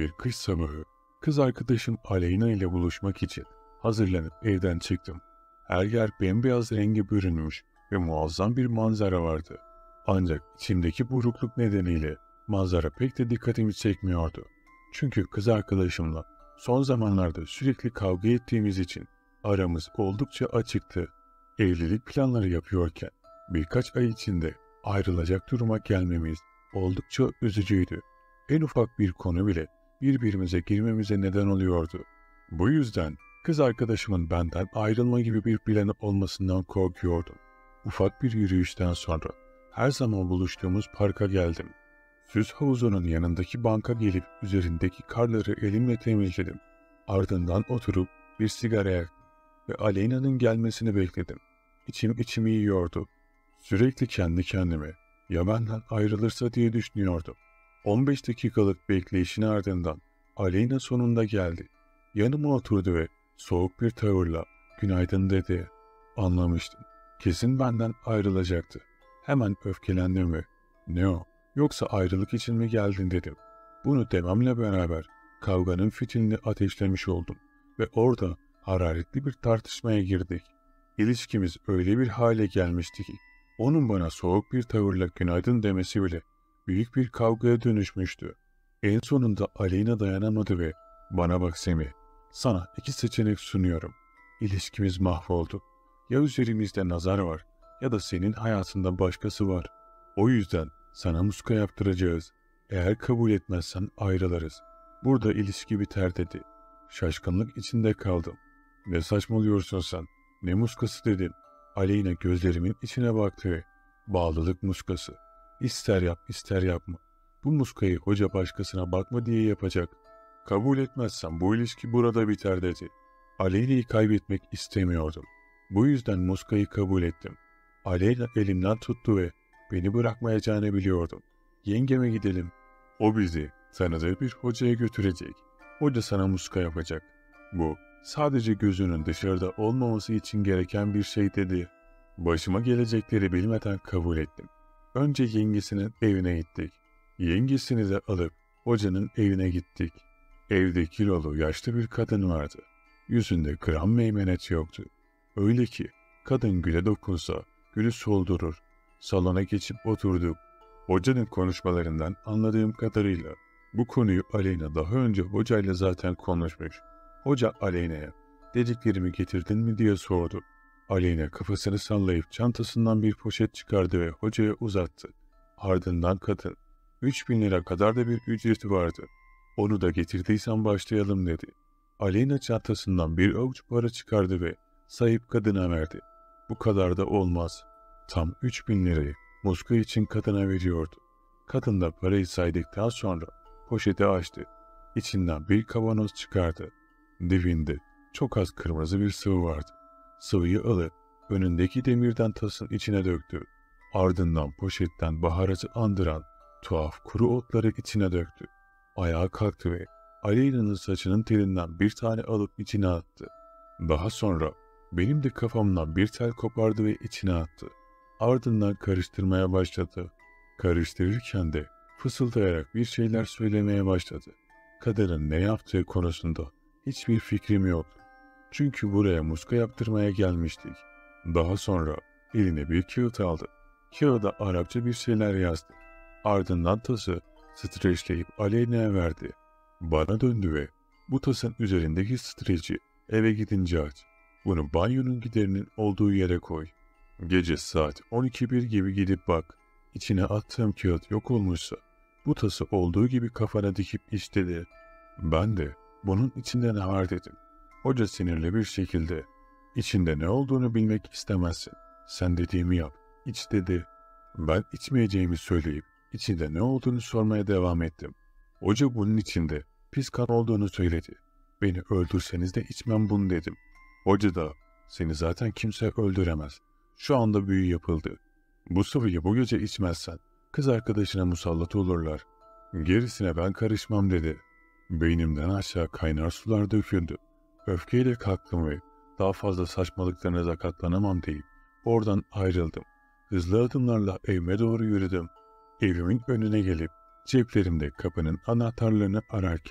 Bir kış sabahı kız arkadaşım Aleyna ile buluşmak için hazırlanıp evden çıktım. Her yer bembeyaz renge bürünmüş ve muazzam bir manzara vardı. Ancak içimdeki burukluk nedeniyle manzara pek de dikkatimi çekmiyordu. Çünkü kız arkadaşımla son zamanlarda sürekli kavga ettiğimiz için aramız oldukça açıktı. Evlilik planları yapıyorken birkaç ay içinde ayrılacak duruma gelmemiz oldukça üzücüydü. En ufak bir konu bile birbirimize girmemize neden oluyordu. Bu yüzden kız arkadaşımın benden ayrılma gibi bir planı olmasından korkuyordum. Ufak bir yürüyüşten sonra her zaman buluştuğumuz parka geldim. Süs havuzunun yanındaki banka gelip üzerindeki karları elimle temizledim. Ardından oturup bir sigara yaktım ve Aleyna'nın gelmesini bekledim. İçim içimi yiyordu. Sürekli kendi kendime ya benden ayrılırsa diye düşünüyordum. 15 dakikalık bekleyişin ardından Aleyna sonunda geldi. Yanıma oturdu ve soğuk bir tavırla "Günaydın" dedi. Anlamıştım. Kesin benden ayrılacaktı. Hemen öfkelendim ve "Ne o? Yoksa ayrılık için mi geldin?" dedim. Bunu dememle beraber kavganın fitilini ateşlemiş oldum ve orada hararetli bir tartışmaya girdik. İlişkimiz öyle bir hale gelmişti ki onun bana soğuk bir tavırla "Günaydın" demesi bile büyük bir kavgaya dönüşmüştü. En sonunda Aleyna dayanamadı ve "Bana bak Semih, sana iki seçenek sunuyorum. İlişkimiz mahvoldu. Ya üzerimizde nazar var ya da senin hayatında başkası var. O yüzden sana muska yaptıracağız. Eğer kabul etmezsen ayrılırız. Burada ilişki biter" dedi. Şaşkınlık içinde kaldım. "Ne saçmalıyorsun sen? Ne muskası?" dedim. Aleyna gözlerimin içine baktı ve "Bağlılık muskası. İster yap ister yapma. Bu muskayı hoca başkasına bakma diye yapacak. Kabul etmezsen bu ilişki burada biter" dedi. Aleyna'yı kaybetmek istemiyordum. Bu yüzden muskayı kabul ettim. Aleyna elimden tuttu ve beni bırakmayacağını biliyordum. "Yengeme gidelim. O bizi tanıdığı bir hocaya götürecek. Hoca sana muska yapacak. Bu sadece gözünün dışarıda olmaması için gereken bir şey" dedi. Başıma gelecekleri bilmeden kabul ettim. Önce yengesinin evine gittik. Yengesini de alıp hocanın evine gittik. Evde kilolu yaşlı bir kadın vardı. Yüzünde gram meymenet yoktu. Öyle ki kadın güle dokunsa gülü soldurur. Salona geçip oturduk. Hocanın konuşmalarından anladığım kadarıyla bu konuyu Aleyna daha önce hocayla zaten konuşmuş. Hoca Aleyna'ya "Dediklerimi getirdin mi?" diye sordu. Aleyna kafasını sallayıp çantasından bir poşet çıkardı ve hocaya uzattı. Ardından kadın, 3.000 lira kadar da bir ücreti vardı. "Onu da getirdiysen başlayalım" dedi. Aleyna çantasından bir avuç para çıkardı ve sayıp kadına verdi. Bu kadar da olmaz. Tam 3.000 lirayı muska için kadına veriyordu. Kadın da parayı saydıktan sonra poşeti açtı. İçinden bir kavanoz çıkardı. Dibinde çok az kırmızı bir sıvı vardı. Sıvıyı alıp önündeki demirden tasın içine döktü. Ardından poşetten baharatı andıran tuhaf kuru otları içine döktü. Ayağa kalktı ve Aleyna'nın saçının telinden bir tane alıp içine attı. Daha sonra benim de kafamdan bir tel kopardı ve içine attı. Ardından karıştırmaya başladı. Karıştırırken de fısıldayarak bir şeyler söylemeye başladı. Kadının ne yaptığı konusunda hiçbir fikrim yoktu. Çünkü buraya muska yaptırmaya gelmiştik. Daha sonra eline bir kağıt aldı. Kağıda Arapça bir şeyler yazdı. Ardından tası streçleyip Aleyna'ya verdi. Bana döndü ve "Bu tasın üzerindeki streçi eve gidince aç. Bunu banyonun giderinin olduğu yere koy. Gece saat 12:01 gibi gidip bak. İçine attığım kağıt yok olmuşsa bu tası olduğu gibi kafana dikip iç" dedi. Ben de "Bunun içinde ne var?" dedim. Hoca sinirli bir şekilde "İçinde ne olduğunu bilmek istemezsin. Sen dediğimi yap. İç" dedi. Ben içmeyeceğimi söyleyip içinde ne olduğunu sormaya devam ettim. Hoca bunun içinde pis kan olduğunu söyledi. "Beni öldürseniz de içmem bunu" dedim. Hoca da "Seni zaten kimse öldüremez. Şu anda büyü yapıldı. Bu sıvıyı bu gece içmezsen kız arkadaşına musallat olurlar. Gerisine ben karışmam" dedi. Beynimden aşağı kaynar sular döküldü. Öfkeyle kalktım ve daha fazla saçmalıklarınıza katlanamam deyip oradan ayrıldım. Hızlı adımlarla evime doğru yürüdüm. Evimin önüne gelip ceplerimde kapının anahtarlarını ararken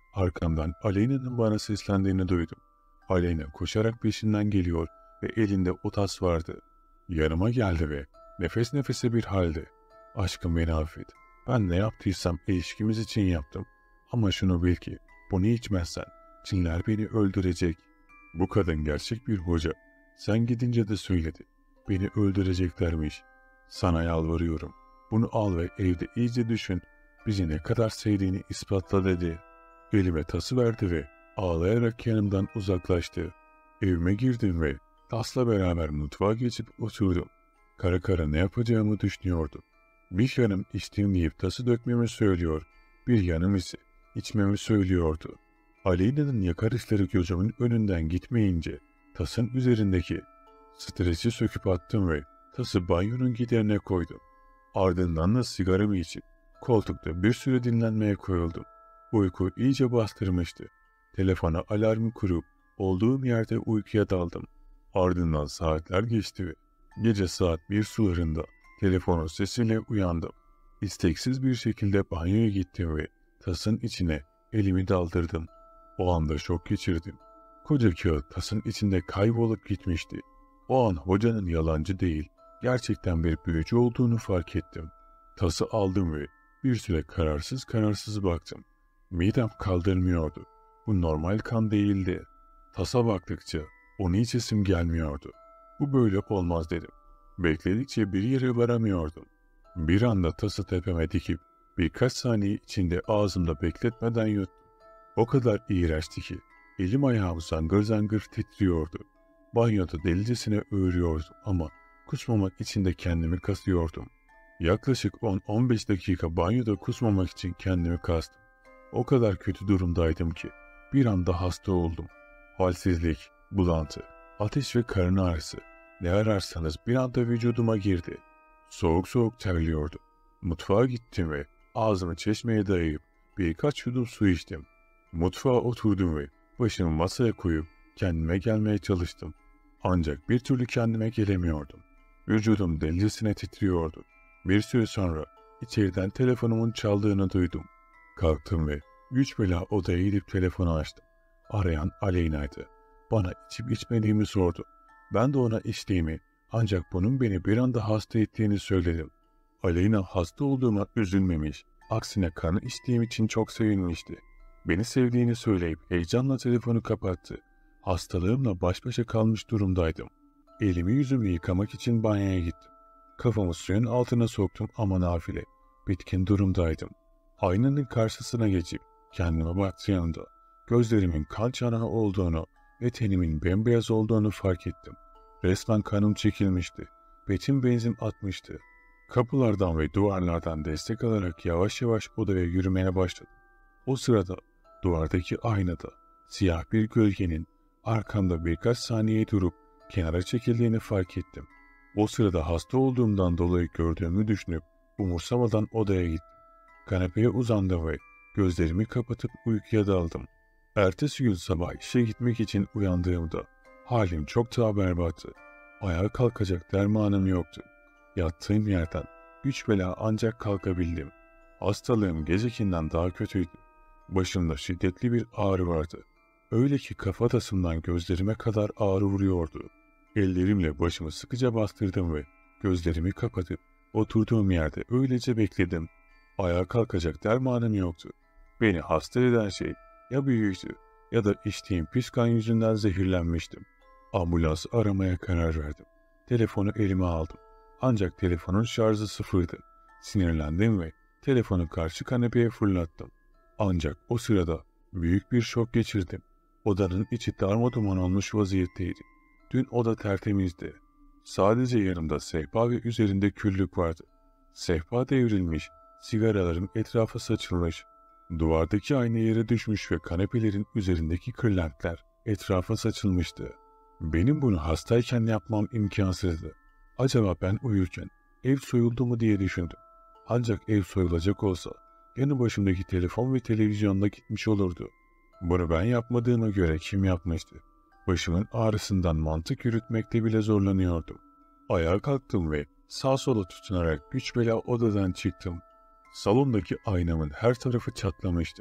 Arkamdan Aleyna'nın bana seslendiğini duydum. Aleyna koşarak peşinden geliyor ve elinde o tas vardı. Yanıma geldi ve nefes nefese bir halde "Aşkım, beni affet. Ben ne yaptıysam ilişkimiz için yaptım. Ama şunu bil ki bunu içmezsen cinler beni öldürecek." Bu kadın gerçek bir hoca. Sen gidince de söyledi. Beni öldüreceklermiş. Sana yalvarıyorum. Bunu al ve evde iyice düşün. Bizi ne kadar sevdiğini ispatla dedi. Elime tası verdi ve ağlayarak yanımdan uzaklaştı. Evime girdim ve tasla beraber mutfağa geçip oturdum. Kara kara ne yapacağımı düşünüyordum. Bir yanım içtim deyip tası dökmemi söylüyor. Bir yanım ise içmemi söylüyordu. Aleyna'nın yakarışları gözümün önünden gitmeyince tasın üzerindeki stresi söküp attım ve tası banyonun giderine koydum. Ardından da sigaramı içip koltukta bir süre dinlenmeye koyuldum. Uyku iyice bastırmıştı. Telefona alarmı kurup olduğum yerde uykuya daldım. Ardından saatler geçti ve gece saat 1 sularında telefonun sesiyle uyandım. İsteksiz bir şekilde banyoya gittim ve tasın içine elimi daldırdım. O anda şok geçirdim. Koca kağıt tasın içinde kaybolup gitmişti. O an hocanın yalancı değil, gerçekten bir büyücü olduğunu fark ettim. Tası aldım ve bir süre kararsız baktım. Midem kaldırmıyordu. Bu normal kan değildi. Tasa baktıkça onu içesim gelmiyordu. Bu böyle olmaz dedim. Bekledikçe bir yere varamıyordum. Bir anda tası tepeme dikip birkaç saniye içinde ağzımda bekletmeden yuttum. O kadar iğrençti ki elim ayağım zangır zangır titriyordu. Banyoda delicesine öğürüyordum ama kusmamak için de kendimi kasıyordum. Yaklaşık 10-15 dakika banyoda kusmamak için kendimi kastım. O kadar kötü durumdaydım ki bir anda hasta oldum. Halsizlik, bulantı, ateş ve karın ağrısı, ne ararsanız bir anda vücuduma girdi. Soğuk soğuk terliyordum. Mutfağa gittim ve ağzımı çeşmeye dayayıp birkaç yudum su içtim. Mutfağa oturdum ve başımı masaya koyup kendime gelmeye çalıştım. Ancak bir türlü kendime gelemiyordum. Vücudum delicesine titriyordu. Bir süre sonra içeriden telefonumun çaldığını duydum. Kalktım ve güç bela odaya gidip telefonu açtım. Arayan Aleyna'ydı. Bana içip içmediğimi sordu. Ben de ona içtiğimi, ancak bunun beni bir anda hasta ettiğini söyledim. Aleyna hasta olduğuma üzülmemiş, aksine kanı içtiğim için çok sevinmişti. Beni sevdiğini söyleyip heyecanla telefonu kapattı. Hastalığımla baş başa kalmış durumdaydım. Elimi yüzümü yıkamak için banyoya gittim. Kafamı suyun altına soktum ama nafile. Bitkin durumdaydım. Aynanın karşısına geçip kendime baktığımda gözlerimin kan çanağı olduğunu ve tenimin bembeyaz olduğunu fark ettim. Resmen kanım çekilmişti. Betim benzin atmıştı. Kapılardan ve duvarlardan destek alarak yavaş yavaş odaya yürümeye başladım. O sırada duvardaki aynada siyah bir gölgenin arkamda birkaç saniye durup kenara çekildiğini fark ettim. O sırada hasta olduğumdan dolayı gördüğümü düşünüp umursamadan odaya gittim. Kanepeye uzandım ve gözlerimi kapatıp uykuya daldım. Ertesi gün sabah işe gitmek için uyandığımda halim çok daha berbattı. Ayağa kalkacak dermanım yoktu. Yattığım yerden güç bela ancak kalkabildim. Hastalığım gecekinden daha kötüydü. Başımda şiddetli bir ağrı vardı. Öyle ki kafatasımdan gözlerime kadar ağrı vuruyordu. Ellerimle başımı sıkıca bastırdım ve gözlerimi kapatıp oturduğum yerde öylece bekledim. Ayağa kalkacak dermanım yoktu. Beni hasta eden şey ya büyüktü ya da içtiğim pis kan yüzünden zehirlenmiştim. Ambulans aramaya karar verdim. Telefonu elime aldım. Ancak telefonun şarjı sıfırdı. Sinirlendim ve telefonu karşı kanepeye fırlattım. Ancak o sırada büyük bir şok geçirdim. Odanın içi darmaduman olmuş vaziyetteydi. Dün oda tertemizdi. Sadece yanımda sehpa ve üzerinde küllük vardı. Sehpa devrilmiş, sigaralarım etrafa saçılmış. Duvardaki ayna yere düşmüş ve kanepelerin üzerindeki kırlentler etrafa saçılmıştı. Benim bunu hastayken yapmam imkansızdı. Acaba ben uyurken ev soyuldu mu diye düşündüm. Ancak ev soyulacak olsa yanı başımdaki telefon ve televizyonda gitmiş olurdu. Bunu ben yapmadığıma göre kim yapmıştı? Başımın ağrısından mantık yürütmekte bile zorlanıyordum. Ayağa kalktım ve sağ sola tutunarak güç bela odadan çıktım. Salondaki aynamın her tarafı çatlamıştı.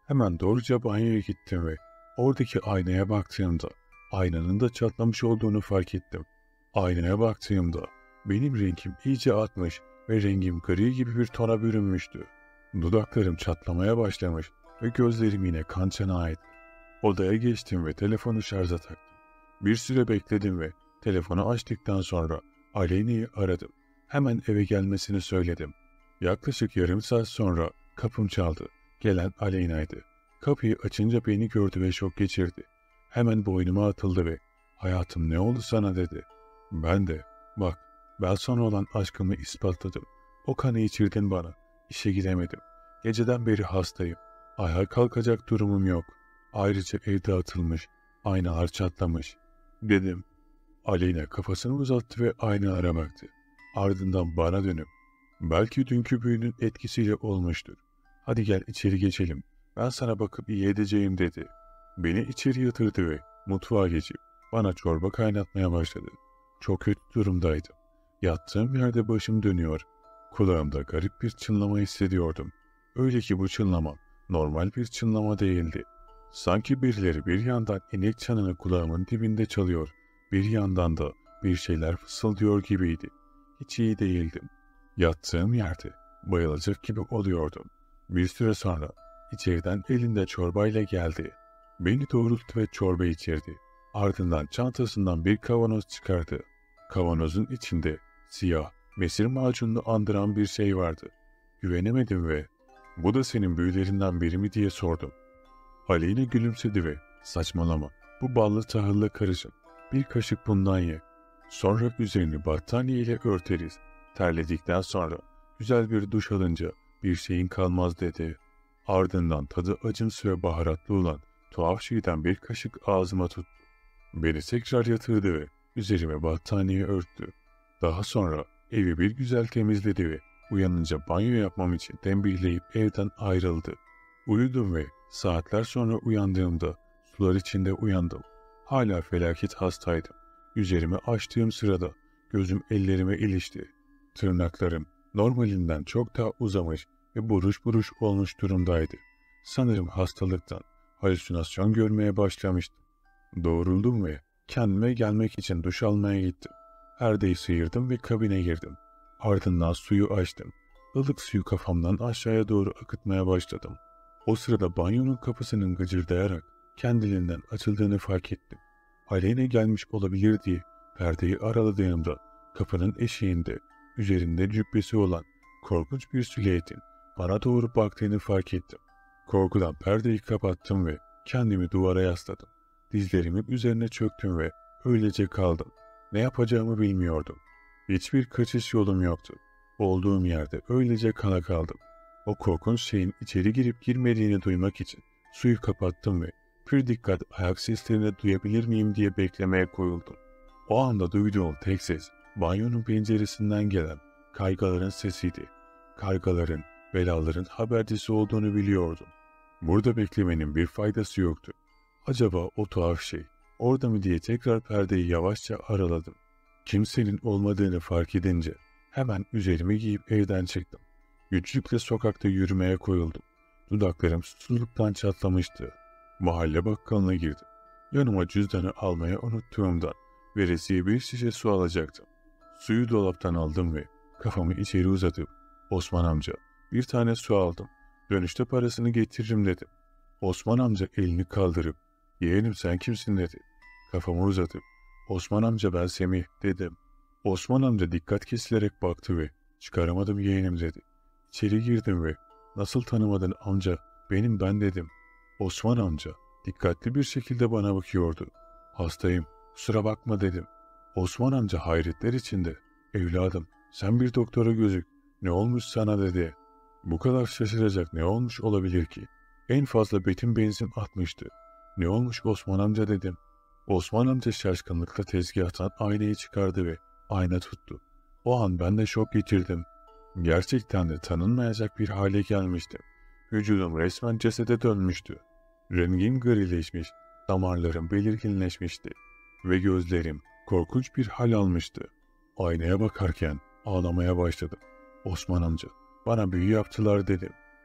Hemen doğruca banyoya gittim ve oradaki aynaya baktığımda aynanın da çatlamış olduğunu fark ettim. Aynaya baktığımda benim rengim iyice atmış ve rengim gri gibi bir tona bürünmüştü. Dudaklarım çatlamaya başlamış ve gözlerim yine kan çanağıydı. Odaya geçtim ve telefonu şarja taktım. Bir süre bekledim ve telefonu açtıktan sonra Aleyna'yı aradım. Hemen eve gelmesini söyledim. Yaklaşık yarım saat sonra kapım çaldı. Gelen Aleyna'ydı. Kapıyı açınca beni gördü ve şok geçirdi. Hemen boynuma atıldı ve "Hayatım, ne oldu sana?" dedi. Ben de "Bak, ben sana olan aşkımı ispatladım. O kanı içirdin bana. İşe gidemedim. Geceden beri hastayım. Ayağa kalkacak durumum yok. Ayrıca evde atılmış, aynalar çatlamış," dedim. Aleyna kafasını uzattı ve aynalara baktı. Ardından bana dönüp "Belki dünkü büyünün etkisiyle olmuştur. Hadi gel içeri geçelim. Ben sana bakıp iyi edeceğim," dedi. Beni içeri yatırdı ve mutfağa geçip bana çorba kaynatmaya başladı. Çok kötü durumdaydım. Yattığım yerde başım dönüyor. Kulağımda garip bir çınlama hissediyordum. Öyle ki bu çınlama normal bir çınlama değildi. Sanki birileri bir yandan inek çanını kulağımın dibinde çalıyor, bir yandan da bir şeyler fısıldıyor gibiydi. Hiç iyi değildim. Yattığım yerde bayılacak gibi oluyordum. Bir süre sonra içeriden elinde çorbayla geldi. Beni doğrulttu ve çorba içirdi. Ardından çantasından bir kavanoz çıkardı. Kavanozun içinde siyah, mesir macununu andıran bir şey vardı. Güvenemedim ve "Bu da senin büyülerinden biri mi?" diye sordum. Aleyna gülümsedi ve "Saçmalama, bu ballı tahılla karışım. Bir kaşık bundan ye. Sonra üzerini battaniye ile örteriz. Terledikten sonra güzel bir duş alınca bir şeyin kalmaz," dedi. Ardından tadı acımsı ve baharatlı olan tuhaf şeyden bir kaşık ağzıma tuttu. Beni tekrar yatırdı ve üzerime battaniye örttü. Daha sonra evi bir güzel temizledi ve uyanınca banyo yapmam için tembihleyip evden ayrıldı. Uyudum ve saatler sonra uyandığımda sular içinde uyandım. Hala felaket hastaydım. Üzerimi açtığım sırada gözüm ellerime ilişti. Tırnaklarım normalinden çok daha uzamış ve buruş buruş olmuş durumdaydı. Sanırım hastalıktan halüsinasyon görmeye başlamıştım. Doğruldum ve kendime gelmek için duş almaya gittim. Perdeyi sıyırdım ve kabine girdim. Ardından suyu açtım. Ilık suyu kafamdan aşağıya doğru akıtmaya başladım. O sırada banyonun kapısının gıcırdayarak kendiliğinden açıldığını fark ettim. Aleyna gelmiş olabilir diye perdeyi araladığımda kapının eşiğinde üzerinde cübbesi olan korkunç bir silüetin bana doğru baktığını fark ettim. Korkudan perdeyi kapattım ve kendimi duvara yasladım. Dizlerimin üzerine çöktüm ve öylece kaldım. Ne yapacağımı bilmiyordum. Hiçbir kaçış yolum yoktu. Olduğum yerde öylece kala kaldım. O korkunç şeyin içeri girip girmediğini duymak için suyu kapattım ve pür dikkat ayak seslerini duyabilir miyim diye beklemeye koyuldum. O anda duyduğum tek ses banyonun penceresinden gelen kargaların sesiydi. Kargaların, belaların habercisi olduğunu biliyordum. Burada beklemenin bir faydası yoktu. Acaba o tuhaf şey orada mı diye tekrar perdeyi yavaşça araladım. Kimsenin olmadığını fark edince hemen üzerimi giyip evden çıktım. Güçlükle sokakta yürümeye koyuldum. Dudaklarım susuzluktan çatlamıştı. Mahalle bakkalına girdim. Yanıma cüzdanı almaya unuttuğumdan veresiye bir şişe su alacaktım. Suyu dolaptan aldım ve kafamı içeri uzatıp "Osman amca, bir tane su aldım. Dönüşte parasını getiririm," dedim. Osman amca elini kaldırıp "Yeğenim, sen kimsin?" dedi. Kafamı uzatıp "Osman amca, ben Semih," dedim. Osman amca dikkat kesilerek baktı ve "Çıkaramadım yeğenim," dedi. İçeri girdim ve "Nasıl tanımadın amca, benim ben," dedim. Osman amca dikkatli bir şekilde bana bakıyordu. "Hastayım, kusura bakma," dedim. Osman amca hayretler içinde "Evladım, sen bir doktora gözük. Ne olmuş sana?" dedi. Bu kadar şaşıracak ne olmuş olabilir ki? En fazla betim benzin atmıştı. "Ne olmuş Osman amca?" dedim. Osman amca şaşkınlıkla tezgahtan aynayı çıkardı ve ayna tuttu. O an ben de şok geçirdim. Gerçekten de tanınmayacak bir hale gelmiştim. Vücudum resmen cesede dönmüştü. Rengim grileşmiş, damarlarım belirginleşmişti ve gözlerim korkunç bir hal almıştı. Aynaya bakarken ağlamaya başladım. "Osman amca, bana büyü yaptılar," dedim.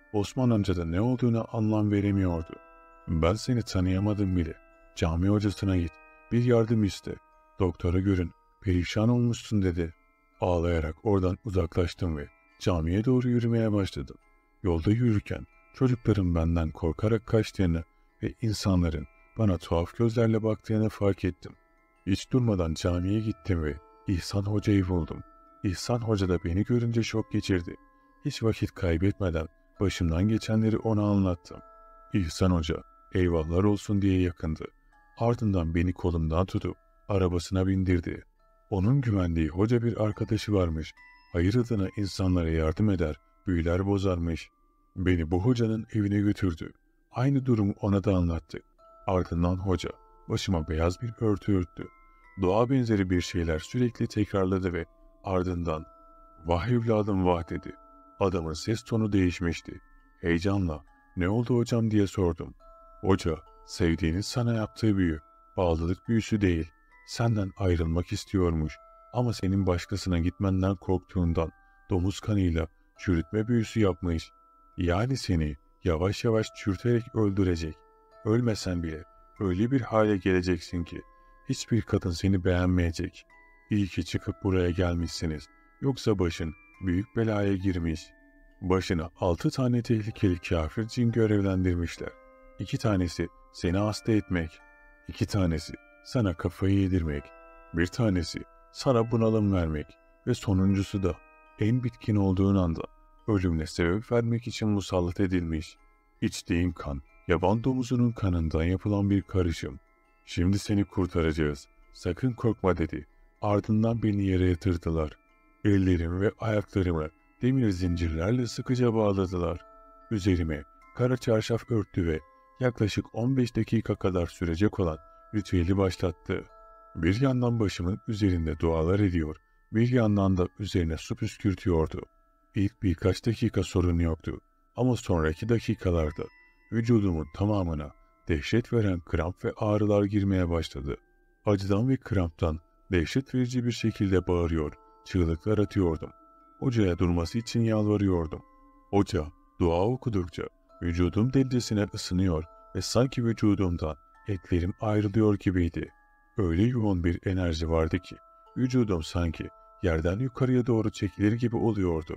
Osman amca da ne olduğunu anlam veremiyordu. Ben seni tanıyamadım bile. Cami hocasına git. Bir yardım iste. Doktora görün. Perişan olmuşsun dedi. Ağlayarak oradan uzaklaştım ve camiye doğru yürümeye başladım. Yolda yürürken çocukların benden korkarak kaçtığını ve insanların bana tuhaf gözlerle baktığını fark ettim. Hiç durmadan camiye gittim ve İhsan Hoca'yı buldum. İhsan Hoca da beni görünce şok geçirdi. Hiç vakit kaybetmeden başımdan geçenleri ona anlattım. İhsan Hoca eyvahlar olsun diye yakındı. Ardından beni kolumdan tutup arabasına bindirdi. Onun güvendiği hoca bir arkadaşı varmış. Hayır adına insanlara yardım eder, büyüler bozarmış. Beni bu hocanın evine götürdü. Aynı durumu ona da anlattı. Ardından hoca başıma beyaz bir örtü örttü. Dua benzeri bir şeyler sürekli tekrarladı ve ardından "Vah evladım vah" dedi. Adamın ses tonu değişmişti. Heyecanla "Ne oldu hocam?" diye sordum. Hoca, sevdiğiniz sana yaptığı büyü, bağlılık büyüsü değil, senden ayrılmak istiyormuş ama senin başkasına gitmenden korktuğundan domuz kanıyla çürütme büyüsü yapmış. Yani seni yavaş yavaş çürüterek öldürecek. Ölmesen bile öyle bir hale geleceksin ki hiçbir kadın seni beğenmeyecek. İyi ki çıkıp buraya gelmişsiniz. Yoksa başın büyük belaya girmiş. Başına 6 tane tehlikeli kafir cin görevlendirmişler. 2 tanesi seni hasta etmek, 2 tanesi sana kafayı yedirmek, 1 tanesi sana bunalım vermek ve sonuncusu da en bitkin olduğun anda ölümüne sebep vermek için musallat edilmiş. İçtiğin kan, yaban domuzunun kanından yapılan bir karışım. Şimdi seni kurtaracağız. Sakın korkma dedi. Ardından beni yere yatırdılar. Ellerimi ve ayaklarımı demir zincirlerle sıkıca bağladılar. Üzerime kara çarşaf örttü ve yaklaşık 15 dakika kadar sürecek olan ritüeli başlattı. Bir yandan başımın üzerinde dualar ediyor, bir yandan da üzerine su püskürtüyordu. İlk birkaç dakika sorun yoktu ama sonraki dakikalarda vücudumun tamamına dehşet veren kramp ve ağrılar girmeye başladı. Acıdan ve kramptan dehşet verici bir şekilde bağırıyor, çığlıklar atıyordum. Hocaya durması için yalvarıyordum. Hoca dua okudukça vücudum delicesine ısınıyor ve sanki vücudumdan etlerim ayrılıyor gibiydi. Öyle yoğun bir enerji vardı ki vücudum sanki yerden yukarıya doğru çekilir gibi oluyordu.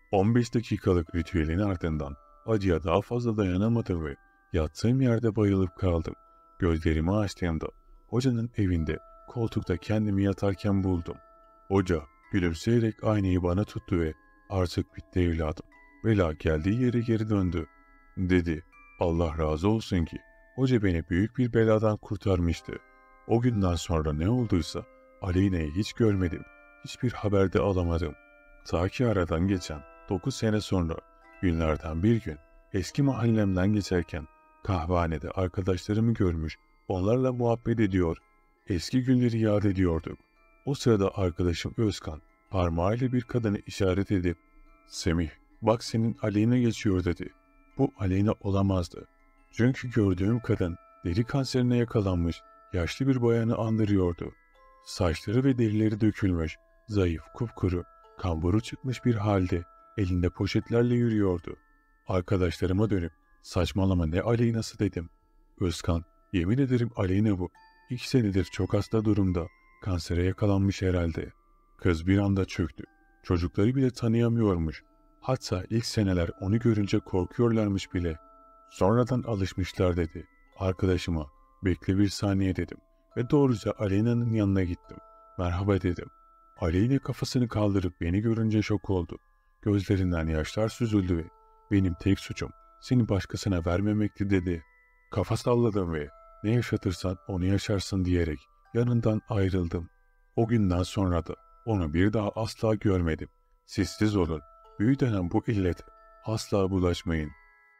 15 dakikalık ritüelin ardından acıya daha fazla dayanamadım ve yattığım yerde bayılıp kaldım. Gözlerimi açtığımda hocanın evinde koltukta kendimi yatarken buldum. Hoca gülümseyerek aynayı bana tuttu ve "Artık bitti evladım. Bela geldiği yere geri döndü" dedi. Allah razı olsun ki hoca beni büyük bir beladan kurtarmıştı. O günden sonra ne olduysa Aleyna'yı hiç görmedim. Hiçbir haber de alamadım. Ta ki aradan geçen 9 sene sonra günlerden bir gün eski mahallemden geçerken kahvehanede arkadaşlarımı görmüş, onlarla muhabbet ediyor, eski günleri yad ediyorduk. O sırada arkadaşım Özkan parmağıyla bir kadını işaret edip "Semih, bak senin Aleyna geçiyor" dedi. Bu Aleyna olamazdı. Çünkü gördüğüm kadın deri kanserine yakalanmış yaşlı bir bayanı andırıyordu. Saçları ve derileri dökülmüş, zayıf, kupkuru, kamburu çıkmış bir halde elinde poşetlerle yürüyordu. Arkadaşlarıma dönüp "Saçmalama, ne Aleyna'sı" dedim. Özkan, "Yemin ederim Aleyna bu. 2 senedir çok hasta durumda. Kansere yakalanmış herhalde." Kız bir anda çöktü. Çocukları bile tanıyamıyormuş. Hatta ilk seneler onu görünce korkuyorlarmış bile. Sonradan alışmışlar dedi. Arkadaşıma "Bekle bir saniye" dedim ve doğruca Aleyna'nın yanına gittim. "Merhaba" dedim. Aleyna kafasını kaldırıp beni görünce şok oldu. Gözlerinden yaşlar süzüldü ve "Benim tek suçum seni başkasına vermemekti" dedi. Kafa salladım ve "Ne yaşatırsan onu yaşarsın" diyerek yanından ayrıldım. O günden sonra da onu bir daha asla görmedim. Sessiz olun, büyü denen bu illete asla bulaşmayın.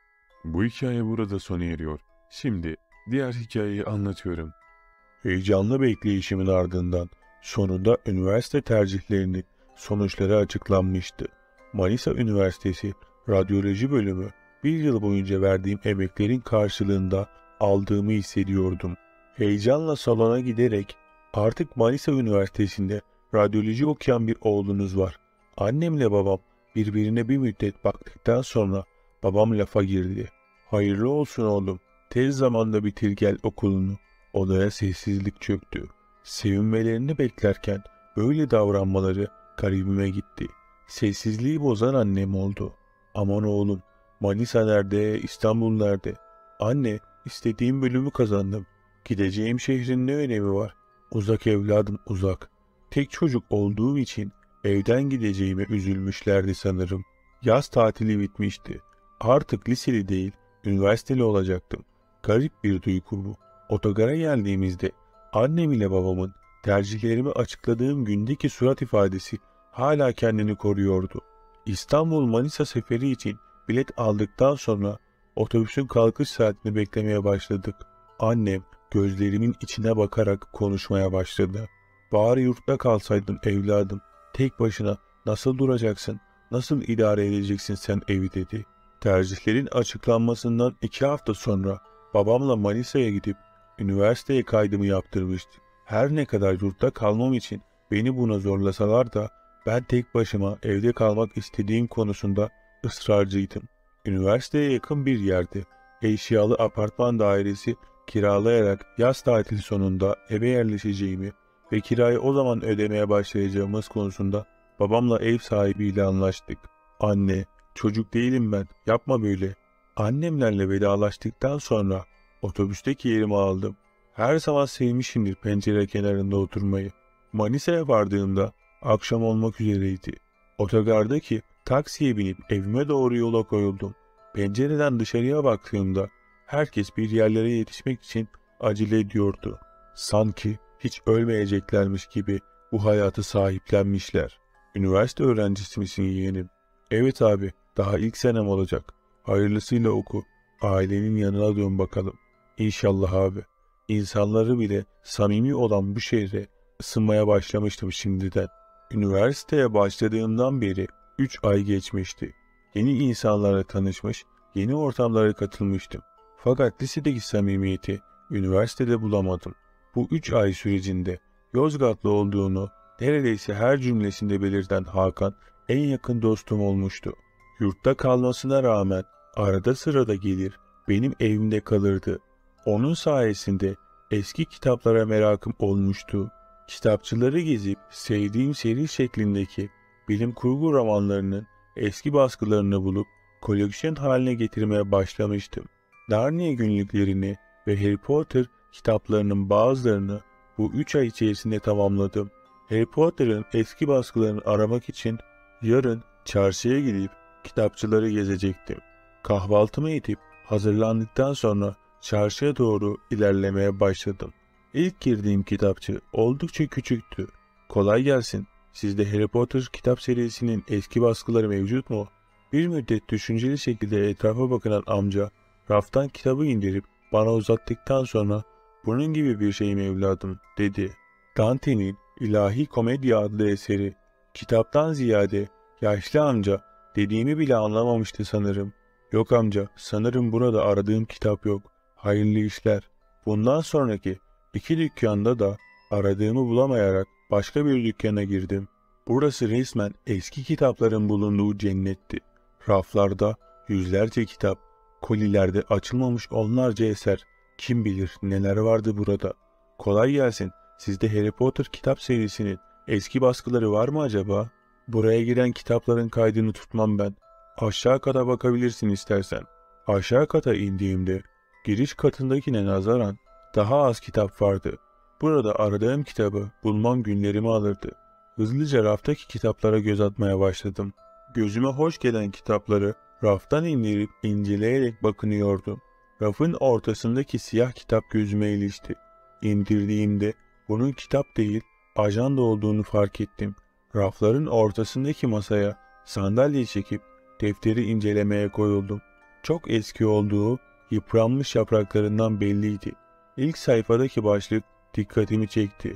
Bu hikaye burada sona eriyor. Şimdi diğer hikayeyi anlatıyorum. Heyecanlı bekleyişimin ardından sonunda üniversite tercihlerinin sonuçları açıklanmıştı. Manisa Üniversitesi Radyoloji Bölümü bir yıl boyunca verdiğim emeklerin karşılığında aldığımı hissediyordum. Heyecanla salona giderek "Artık Manisa Üniversitesi'nde radyoloji okuyan bir oğlunuz var. Annemle babam birbirine bir müddet baktıktan sonra Babam lafa girdi. Hayırlı olsun oğlum. Tez zamanda bitir gel okulunu. Odaya sessizlik çöktü. Sevinmelerini beklerken böyle davranmaları garibime gitti. Sessizliği bozan annem oldu. Aman oğlum, Manisa nerede, İstanbul nerede? Anne, istediğim bölümü kazandım. Gideceğim şehrin ne önemi var? Uzak evladım, uzak. Tek çocuk olduğum için evden gideceğime üzülmüşlerdi sanırım. Yaz tatili bitmişti. Artık liseli değil, üniversiteli olacaktım. Garip bir duygu bu. Otogara geldiğimizde annem ile babamın tercihlerimi açıkladığım gündeki surat ifadesi hala kendini koruyordu. İstanbul-Manisa seferi için bilet aldıktan sonra otobüsün kalkış saatini beklemeye başladık. Annem gözlerimin içine bakarak konuşmaya başladı. "Bari yurtta kalsaydın evladım. Tek başına nasıl duracaksın, nasıl idare edeceksin sen evi?" dedi. Tercihlerin açıklanmasından 2 hafta sonra babamla Manisa'ya gidip üniversiteye kaydımı yaptırmıştık. Her ne kadar yurtta kalmam için beni buna zorlasalar da ben tek başıma evde kalmak istediğim konusunda ısrarcıydım. Üniversiteye yakın bir yerde eşyalı apartman dairesi kiralayarak yaz tatili sonunda eve yerleşeceğimi ve kirayı o zaman ödemeye başlayacağımız konusunda babamla ev sahibiyle anlaştık. "Anne, çocuk değilim ben, yapma böyle." Annemlerle vedalaştıktan sonra otobüsteki yerimi aldım. Her zaman sevmişimdir pencere kenarında oturmayı. Manisa'ya vardığımda akşam olmak üzereydi. Otogardaki taksiye binip evime doğru yola koyuldum. Pencereden dışarıya baktığımda herkes bir yerlere yetişmek için acele ediyordu. Sanki hiç ölmeyeceklermiş gibi bu hayatı sahiplenmişler. "Üniversite öğrencisi misin yeğenim?" "Evet abi, daha ilk senem olacak. Hayırlısıyla oku. Ailenin yanına dön bakalım." "İnşallah abi." İnsanları bile samimi olan bu şehre ısınmaya başlamıştım şimdiden. Üniversiteye başladığımdan beri 3 ay geçmişti. Yeni insanlarla tanışmış, yeni ortamlara katılmıştım. Fakat lisedeki samimiyeti üniversitede bulamadım. Bu 3 ay sürecinde Yozgatlı olduğunu neredeyse her cümlesinde belirten Hakan en yakın dostum olmuştu. Yurtta kalmasına rağmen arada sırada gelir, benim evimde kalırdı. Onun sayesinde eski kitaplara merakım olmuştu. Kitapçıları gezip sevdiğim seri şeklindeki bilim kurgu romanlarının eski baskılarını bulup koleksiyon haline getirmeye başlamıştım. Narnia günlüklerini ve Harry Potter kitaplarının bazılarını bu 3 ay içerisinde tamamladım. Harry Potter'ın eski baskılarını aramak için yarın çarşıya gidip kitapçıları gezecektim. Kahvaltımı edip hazırlandıktan sonra çarşıya doğru ilerlemeye başladım. İlk girdiğim kitapçı oldukça küçüktü. "Kolay gelsin. Sizde Harry Potter kitap serisinin eski baskıları mevcut mu?" Bir müddet düşünceli şekilde etrafa bakınan amca raftan kitabı indirip bana uzattıktan sonra "Bunun gibi bir şey mi evladım?" dedi. Dante'nin İlahi Komedya adlı eseri. Kitaptan ziyade yaşlı amca dediğimi bile anlamamıştı sanırım. "Yok amca, sanırım burada aradığım kitap yok. Hayırlı işler." Bundan sonraki 2 dükkanda da aradığımı bulamayarak başka bir dükkana girdim. Burası resmen eski kitapların bulunduğu cennetti. Raflarda yüzlerce kitap, kolilerde açılmamış onlarca eser. Kim bilir neler vardı burada. "Kolay gelsin. Sizde Harry Potter kitap serisinin eski baskıları var mı acaba?" "Buraya giren kitapların kaydını tutmam ben. Aşağı kata bakabilirsin istersen." Aşağı kata indiğimde giriş katındakine nazaran daha az kitap vardı. Burada aradığım kitabı bulmam günlerimi alırdı. Hızlıca raftaki kitaplara göz atmaya başladım. Gözüme hoş gelen kitapları raftan indirip inceleyerek bakınıyordum. Rafın ortasındaki siyah kitap gözüme ilişti. İndirdiğimde bunun kitap değil, ajanda olduğunu fark ettim. Rafların ortasındaki masaya sandalye çekip defteri incelemeye koyuldum. Çok eski olduğu yıpranmış yapraklarından belliydi. İlk sayfadaki başlık dikkatimi çekti.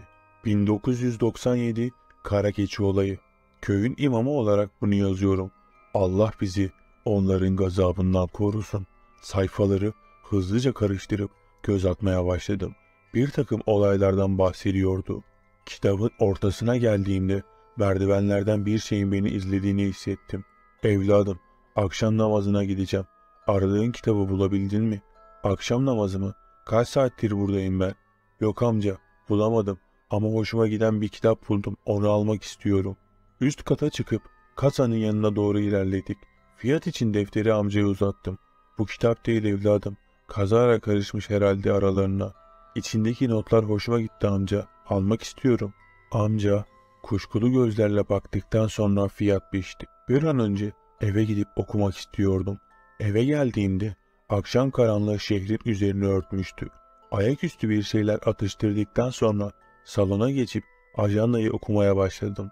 1997 Karakeçi olayı. Köyün imamı olarak bunu yazıyorum. Allah bizi onların gazabından korusun. Sayfaları hızlıca karıştırıp göz atmaya başladım. Bir takım olaylardan bahsediyordu. Kitabın ortasına geldiğimde merdivenlerden bir şeyin beni izlediğini hissettim. "Evladım, akşam namazına gideceğim. Aradığın kitabı bulabildin mi? Akşam namazı mı? Kaç saattir buradayım ben? Yok amca, bulamadım ama hoşuma giden bir kitap buldum, onu almak istiyorum. Üst kata çıkıp kasanın yanına doğru ilerledik. Fiyat için defteri amcaya uzattım. Bu kitap değil evladım. Kazara karışmış herhalde aralarına. İçindeki notlar hoşuma gitti amca. Almak istiyorum. Amca kuşkulu gözlerle baktıktan sonra fiyat biçti. Bir an önce eve gidip okumak istiyordum. Eve geldiğimde akşam karanlığı şehrin üzerini örtmüştü. Ayaküstü bir şeyler atıştırdıktan sonra salona geçip ajandayı okumaya başladım.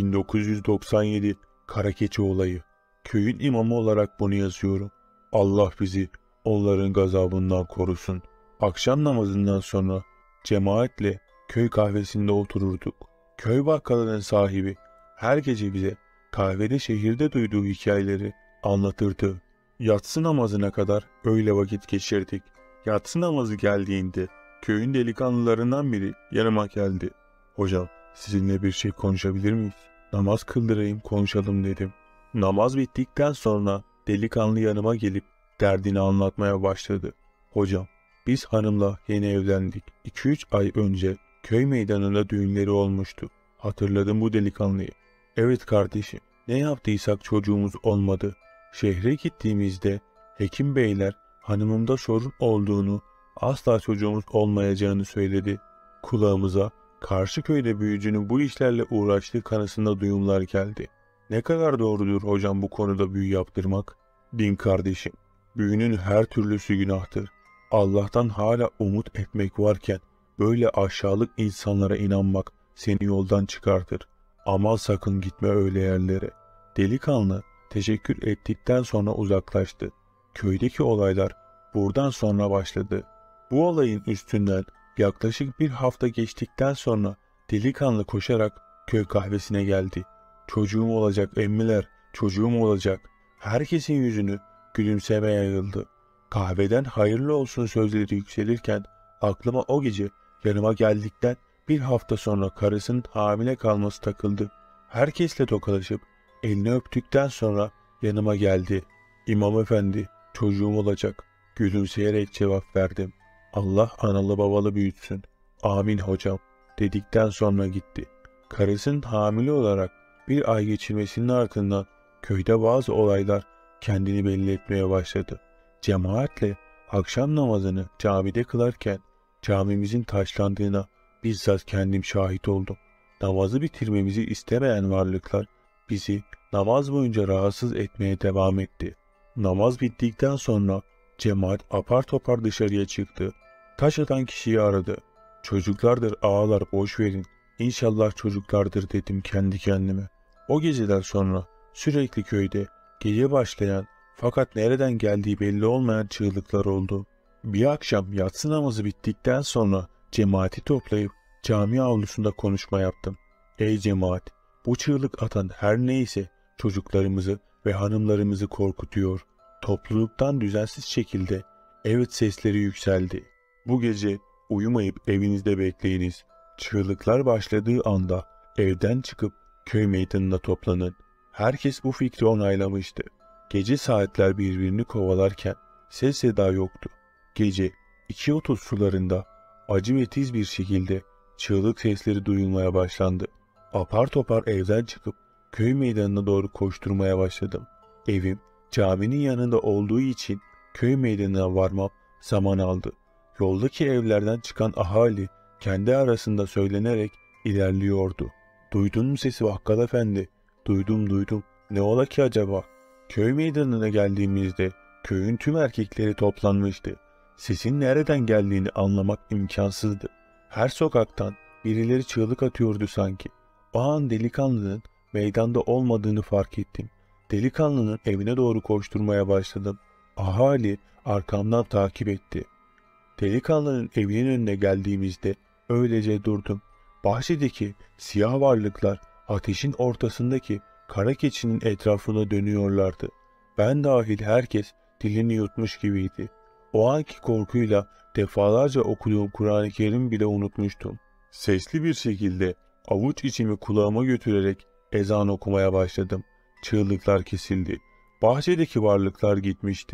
1997 Karakeçi olayı. Köyün imamı olarak bunu yazıyorum. Allah bizi onların gazabından korusun. Akşam namazından sonra cemaatle köy kahvesinde otururduk. Köy bakkalının sahibi her gece bize kahvede şehirde duyduğu hikayeleri anlatırdı. Yatsı namazına kadar öyle vakit geçirdik. Yatsı namazı geldiğinde köyün delikanlılarından biri yanıma geldi. Hocam, sizinle bir şey konuşabilir miyiz? Namaz kıldırayım, konuşalım dedim. Namaz bittikten sonra delikanlı yanıma gelip derdini anlatmaya başladı. Hocam, biz hanımla yeni evlendik. 2-3 ay önce köy meydanında düğünleri olmuştu. Hatırladım bu delikanlıyı. Evet kardeşim, ne yaptıysak çocuğumuz olmadı. Şehre gittiğimizde hekim beyler hanımımda sorun olduğunu, asla çocuğumuz olmayacağını söyledi. Kulağımıza karşı köyde büyücünün bu işlerle uğraştığı kanısında duyumlar geldi. Ne kadar doğrudur hocam bu konuda büyü yaptırmak? Din kardeşim, büyünün her türlüsü günahtır. Allah'tan hala umut etmek varken böyle aşağılık insanlara inanmak seni yoldan çıkartır. Aman sakın gitme öyle yerlere. Delikanlı teşekkür ettikten sonra uzaklaştı. Köydeki olaylar buradan sonra başladı. Bu olayın üstünden yaklaşık bir hafta geçtikten sonra delikanlı koşarak köy kahvesine geldi. Çocuğum olacak emmiler, çocuğum olacak. Herkesin yüzünü gülümseme yayıldı. Kahveden hayırlı olsun sözleri yükselirken aklıma o gece yanıma geldikten bir hafta sonra karısının hamile kalması takıldı. Herkesle tokalaşıp elini öptükten sonra yanıma geldi. İmam efendi, çocuğum olacak. Gülümseyerek cevap verdim. Allah analı babalı büyütsün. Amin hocam dedikten sonra gitti. Karısının hamile olarak bir ay geçirmesinin ardından köyde bazı olaylar kendini belli etmeye başladı. Cemaatle akşam namazını camide kılarken camimizin taşlandığına bizzat kendim şahit oldum. Namazı bitirmemizi istemeyen varlıklar bizi namaz boyunca rahatsız etmeye devam etti. Namaz bittikten sonra cemaat apar topar dışarıya çıktı. Taş atan kişiyi aradı. Çocuklardır ağalar, boş verin. İnşallah çocuklardır dedim kendi kendime. O geceden sonra sürekli köyde gece başlayan fakat nereden geldiği belli olmayan çığlıklar oldu. Bir akşam yatsı namazı bittikten sonra cemaati toplayıp cami avlusunda konuşma yaptım. Ey cemaat, bu çığlık atan her neyse çocuklarımızı ve hanımlarımızı korkutuyor. Topluluktan düzensiz şekilde evet sesleri yükseldi. Bu gece uyumayıp evinizde bekleyiniz. Çığlıklar başladığı anda evden çıkıp köy meydanına toplanın. Herkes bu fikri onaylamıştı. Gece saatler birbirini kovalarken ses seda yoktu. Gece 2:30 sularında acı ve tiz bir şekilde çığlık sesleri duyulmaya başlandı. Apar topar evden çıkıp köy meydanına doğru koşturmaya başladım. Evim caminin yanında olduğu için köy meydanına varmam zaman aldı. Yoldaki evlerden çıkan ahali kendi arasında söylenerek ilerliyordu. Duydun mu sesi Vakkal Efendi? Duydum. Ne ola ki acaba? Köy meydanına geldiğimizde köyün tüm erkekleri toplanmıştı. Sesin nereden geldiğini anlamak imkansızdı. Her sokaktan birileri çığlık atıyordu sanki. O an delikanlının meydanda olmadığını fark ettim. Delikanlının evine doğru koşturmaya başladım. Ahali arkamdan takip etti. Delikanlının evinin önüne geldiğimizde öylece durdum. Bahçedeki siyah varlıklar ateşin ortasındaki kara keçinin etrafına dönüyorlardı. Ben dahil herkes dilini yutmuş gibiydi. O anki korkuyla defalarca okuduğum Kur'an-ı Kerim bile unutmuştum. Sesli bir şekilde avuç içimi kulağıma götürerek ezan okumaya başladım. Çığlıklar kesildi. Bahçedeki varlıklar gitmişti.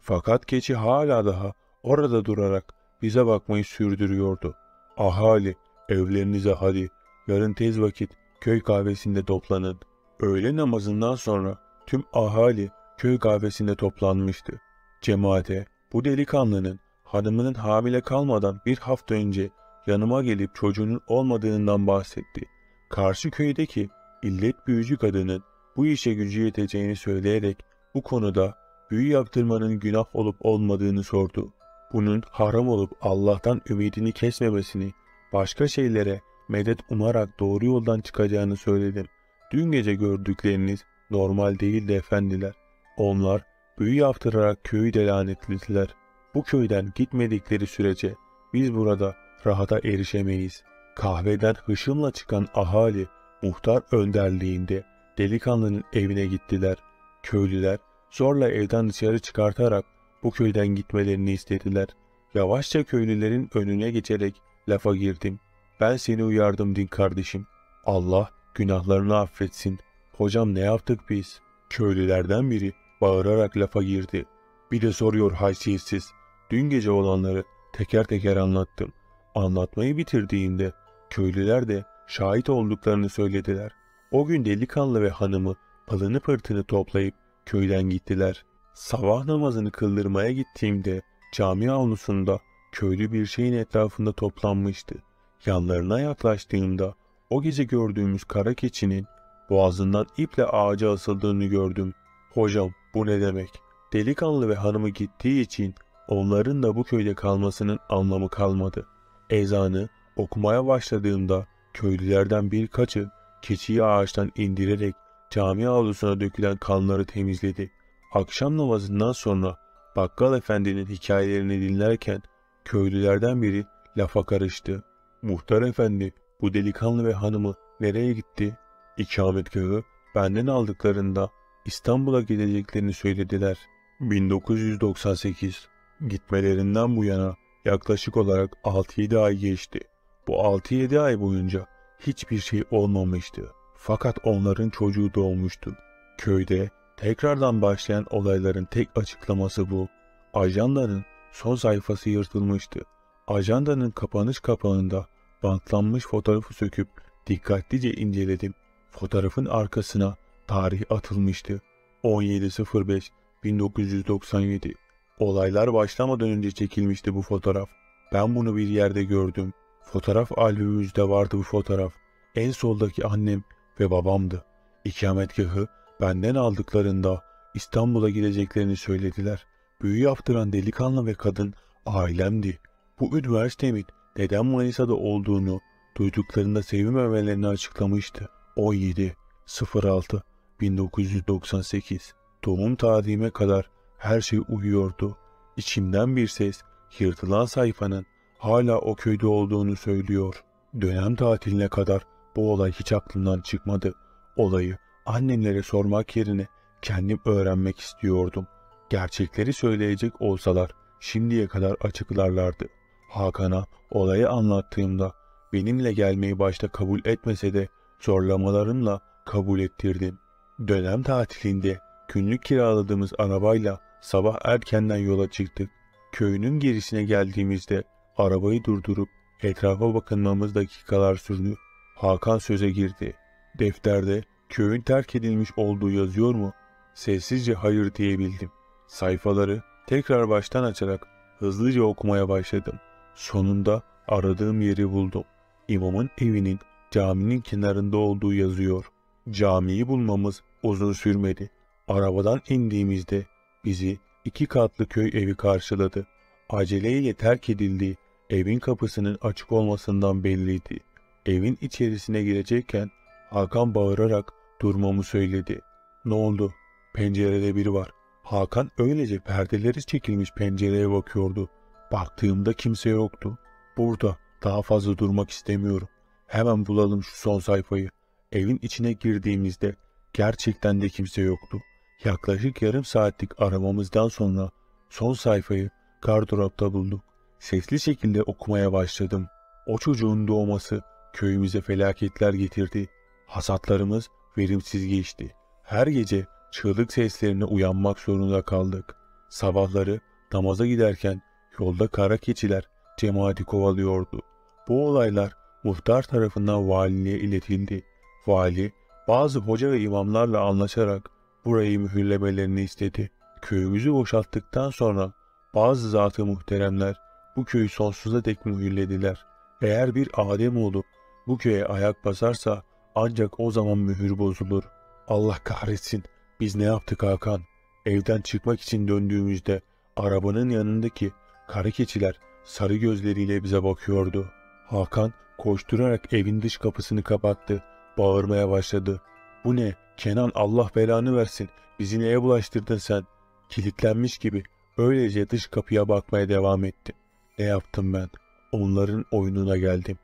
Fakat keçi hala daha orada durarak bize bakmayı sürdürüyordu. Ahali, evlerinize hadi, yarın tez vakit köy kahvesinde toplanın. Öğle namazından sonra tüm ahali köy kahvesinde toplanmıştı. Cemaate bu delikanlının hanımının hamile kalmadan bir hafta önce yanıma gelip çocuğunun olmadığından bahsetti. Karşı köydeki illet büyücü kadının bu işe gücü yeteceğini söyleyerek bu konuda büyü yaptırmanın günah olup olmadığını sordu. Bunun haram olup Allah'tan ümidini kesmemesini, başka şeylere medet umarak doğru yoldan çıkacağını söyledim. Dün gece gördükleriniz normal değildi efendiler. Onlar büyü yaptırarak köyü de lanetlediler. Bu köyden gitmedikleri sürece biz burada rahata erişemeyiz. Kahveden hışımla çıkan ahali muhtar önderliğinde delikanlının evine gittiler. Köylüler zorla evden dışarı çıkartarak bu köyden gitmelerini istediler. Yavaşça köylülerin önüne geçerek lafa girdim. Ben seni uyardım din kardeşim. Allah günahlarını affetsin. Hocam ne yaptık biz? Köylülerden biri bağırarak lafa girdi. Bir de soruyor haysiyetsiz. Dün gece olanları teker teker anlattım. Anlatmayı bitirdiğimde köylüler de şahit olduklarını söylediler. O gün delikanlı ve hanımı pılını pırtını toplayıp köyden gittiler. Sabah namazını kıldırmaya gittiğimde cami avlusunda köylü bir şeyin etrafında toplanmıştı. Yanlarına yaklaştığımda o gece gördüğümüz kara keçinin boğazından iple ağaca asıldığını gördüm. Hocam bu ne demek? Delikanlı ve hanımı gittiği için onların da bu köyde kalmasının anlamı kalmadı. Ezanı okumaya başladığımda köylülerden birkaçı keçiyi ağaçtan indirerek cami avlusuna dökülen kanları temizledi. Akşam namazından sonra bakkal efendinin hikayelerini dinlerken köylülerden biri lafa karıştı. Muhtar efendi bu delikanlı ve hanımı nereye gitti? İkametgahı benden aldıklarında İstanbul'a gideceklerini söylediler. 1998 gitmelerinden bu yana yaklaşık olarak 6-7 ay geçti. Bu 6-7 ay boyunca hiçbir şey olmamıştı. Fakat onların çocuğu doğmuştu. Köyde tekrardan başlayan olayların tek açıklaması bu. Ajandanın son sayfası yırtılmıştı. Ajandanın kapanış kapağında bantlanmış fotoğrafı söküp dikkatlice inceledim. Fotoğrafın arkasına tarih atılmıştı. 17.05.1997. Olaylar başlamadan önce çekilmişti bu fotoğraf. Ben bunu bir yerde gördüm. Fotoğraf albümümüzde vardı bu fotoğraf. En soldaki annem ve babamdı. İkametgahı benden aldıklarında İstanbul'a gideceklerini söylediler. Büyü yaptıran delikanlı ve kadın ailemdi. Bu üniversitemin neden Manisa'da olduğunu duyduklarında sevinmemelerini açıklamıştı. 17.06.1998 doğum tarihime kadar her şey uyuyordu. İçimden bir ses yırtılan sayfanın hala o köyde olduğunu söylüyor. Dönem tatiline kadar bu olay hiç aklımdan çıkmadı. Olayı annemlere sormak yerine kendim öğrenmek istiyordum. Gerçekleri söyleyecek olsalar şimdiye kadar açıklarlardı. Hakan'a olayı anlattığımda benimle gelmeyi başta kabul etmese de zorlamalarımla kabul ettirdim. Dönem tatilinde günlük kiraladığımız arabayla sabah erkenden yola çıktık. Köyünün gerisine geldiğimizde arabayı durdurup etrafa bakınmamız dakikalar sürdü. Hakan söze girdi. Defterde köyün terk edilmiş olduğu yazıyor mu? Sessizce hayır diyebildim. Sayfaları tekrar baştan açarak hızlıca okumaya başladım. Sonunda aradığım yeri buldum. İmamın evinin caminin kenarında olduğu yazıyor. Camiyi bulmamız uzun sürmedi. Arabadan indiğimizde bizi 2 katlı köy evi karşıladı. Aceleyle terk edildiği evin kapısının açık olmasından belliydi. Evin içerisine girecekken Hakan bağırarak durmamı söyledi. Ne oldu? Pencerede biri var. Hakan öylece perdeleri çekilmiş pencereye bakıyordu. Baktığımda kimse yoktu. Burada daha fazla durmak istemiyorum. Hemen bulalım şu son sayfayı. Evin içine girdiğimizde gerçekten de kimse yoktu. Yaklaşık yarım saatlik aramamızdan sonra son sayfayı gardıropta bulduk. Sesli şekilde okumaya başladım. O çocuğun doğması köyümüze felaketler getirdi. Hasatlarımız verimsiz geçti. Her gece çığlık seslerine uyanmak zorunda kaldık. Sabahları namaza giderken yolda kara keçiler cemaati kovalıyordu. Bu olaylar muhtar tarafından valiliğe iletildi. Vali bazı hoca ve imamlarla anlaşarak burayı mühürlemelerini istedi. Köyümüzü boşalttıktan sonra bazı zat-ı muhteremler bu köyü sonsuza dek mühürlediler. Eğer bir Ademoğlu bu köye ayak basarsa ancak o zaman mühür bozulur. Allah kahretsin, biz ne yaptık Hakan? Evden çıkmak için döndüğümüzde arabanın yanındaki kara keçiler sarı gözleriyle bize bakıyordu. Hakan koşturarak evin dış kapısını kapattı. Bağırmaya başladı. Bu ne? Kenan, Allah belanı versin. Bizi neye bulaştırdın sen? Kilitlenmiş gibi öylece dış kapıya bakmaya devam ettim. Ne yaptım ben? Onların oyununa geldim.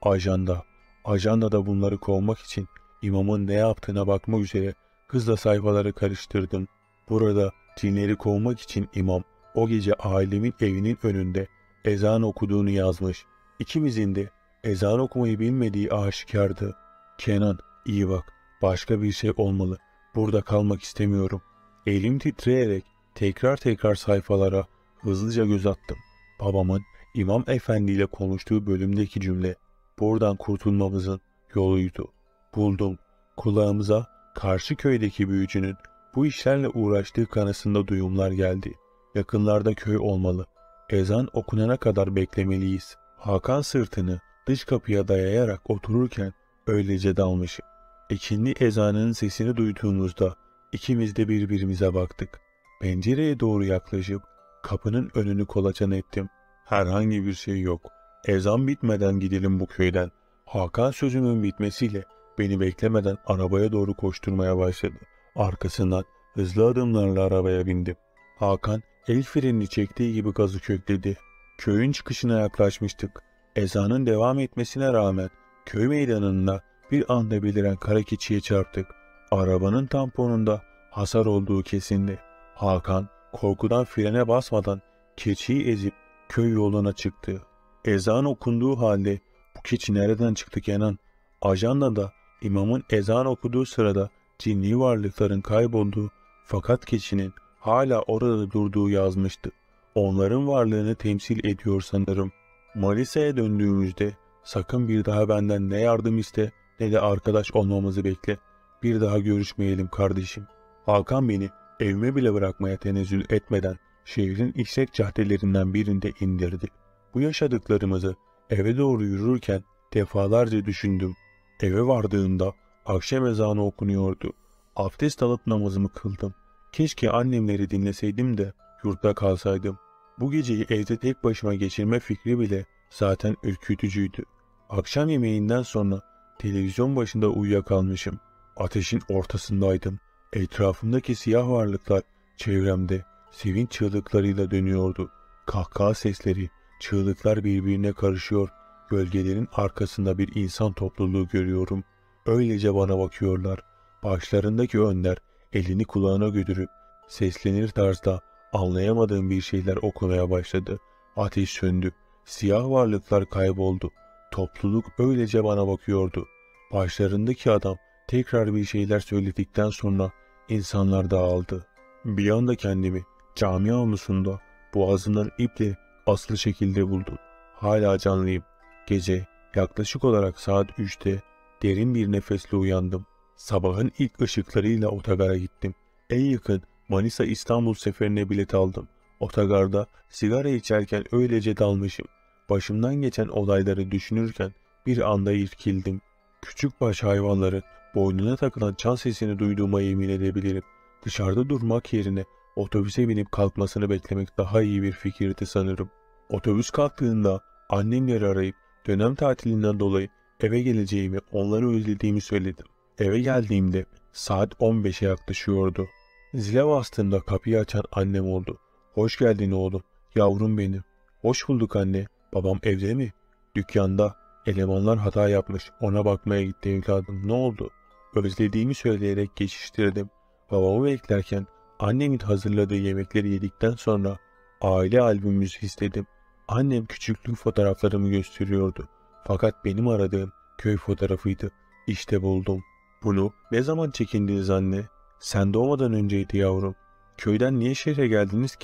Ajandada bunları kovmak için imamın ne yaptığına bakmak üzere hızla sayfaları karıştırdım. Burada cinleri kovmak için imam o gece ailemin evinin önünde ezan okuduğunu yazmış. İkimizin de ezan okumayı bilmediği aşikardı. Kenan, iyi bak, başka bir şey olmalı. Burada kalmak istemiyorum. Elim titreyerek tekrar sayfalara hızlıca göz attım. Babamın İmam Efendi ile konuştuğu bölümdeki cümle buradan kurtulmamızın yoluydu. Buldum. Kulağımıza karşı köydeki büyücünün bu işlerle uğraştığı kanısında duyumlar geldi. Yakınlarda köy olmalı. Ezan okunana kadar beklemeliyiz. Hakan sırtını dış kapıya dayayarak otururken öylece dalmışım. İkindi ezanının sesini duyduğumuzda ikimiz de birbirimize baktık. Pencereye doğru yaklaşıp kapının önünü kolaçan ettim. Herhangi bir şey yok. Ezan bitmeden gidelim bu köyden. Hakan sözümün bitmesiyle beni beklemeden arabaya doğru koşturmaya başladı. Arkasından hızlı adımlarla arabaya bindim. Hakan el frenini çektiği gibi gazı kökledi. Köyün çıkışına yaklaşmıştık. Ezanın devam etmesine rağmen köy meydanında bir anda beliren kara keçiye çarptık. Arabanın tamponunda hasar olduğu kesindi. Hakan korkudan frene basmadan keçiyi ezip köy yoluna çıktı. Ezan okunduğu halde bu keçi nereden çıktı Kenan? Ajandada imamın ezan okuduğu sırada cinli varlıkların kaybolduğu fakat keçinin hala orada durduğu yazmıştı. Onların varlığını temsil ediyor sanırım. Manisa'ya döndüğümüzde sakın bir daha benden ne yardım iste ne de arkadaş olmamızı bekle. Bir daha görüşmeyelim kardeşim. Hakan beni evime bile bırakmaya tenezzül etmeden şehrin işlek caddelerinden birinde indirdi. Bu yaşadıklarımızı eve doğru yürürken defalarca düşündüm. Eve vardığımda akşam ezanı okunuyordu. Abdest alıp namazımı kıldım. Keşke annemleri dinleseydim de yurtta kalsaydım. Bu geceyi evde tek başıma geçirme fikri bile zaten ürkütücüydü. Akşam yemeğinden sonra televizyon başında uyuyakalmışım. Ateşin ortasındaydım. Etrafımdaki siyah varlıklar çevremde sevinç çığlıklarıyla dönüyordu. Kahkaha sesleri, çığlıklar birbirine karışıyor. Gölgelerin arkasında bir insan topluluğu görüyorum. Öylece bana bakıyorlar. Başlarındaki önder elini kulağına götürüp seslenir tarzda anlayamadığım bir şeyler okumaya başladı. Ateş söndü. Siyah varlıklar kayboldu. Topluluk öylece bana bakıyordu. Başlarındaki adam tekrar bir şeyler söyledikten sonra insanlar dağıldı. Bir anda kendimi cami avlusunda boğazımdan iple asılı şekilde buldum. Hala canlıyım. Gece yaklaşık olarak saat 3'te derin bir nefesle uyandım. Sabahın ilk ışıklarıyla otogara gittim. En yakın Manisa İstanbul seferine bilet aldım. Otogarda sigara içerken öylece dalmışım. Başımdan geçen olayları düşünürken bir anda irkildim. Küçükbaş hayvanların boynuna takılan çan sesini duyduğuma yemin edebilirim. Dışarıda durmak yerine otobüse binip kalkmasını beklemek daha iyi bir fikirdi sanırım. Otobüs kalktığında annemleri arayıp dönem tatilinden dolayı eve geleceğimi, onları özlediğimi söyledim. Eve geldiğimde saat 15'e yaklaşıyordu. Zile bastığımda kapıyı açan annem oldu. "Hoş geldin oğlum, yavrum benim." "Hoş bulduk anne, babam evde mi?" "Dükkanda, elemanlar hata yapmış, ona bakmaya gitti evladım, ne oldu?" Özlediğimi söyleyerek geçiştirdim. Babamı beklerken annemin hazırladığı yemekleri yedikten sonra aile albümümüzü istedim. Annem küçüklük fotoğraflarımı gösteriyordu. Fakat benim aradığım köy fotoğrafıydı. İşte buldum. "Bunu ne zaman çekindiniz anne?" "Sen doğmadan önceydi yavrum." "Köyden niye şehre geldiniz ki?"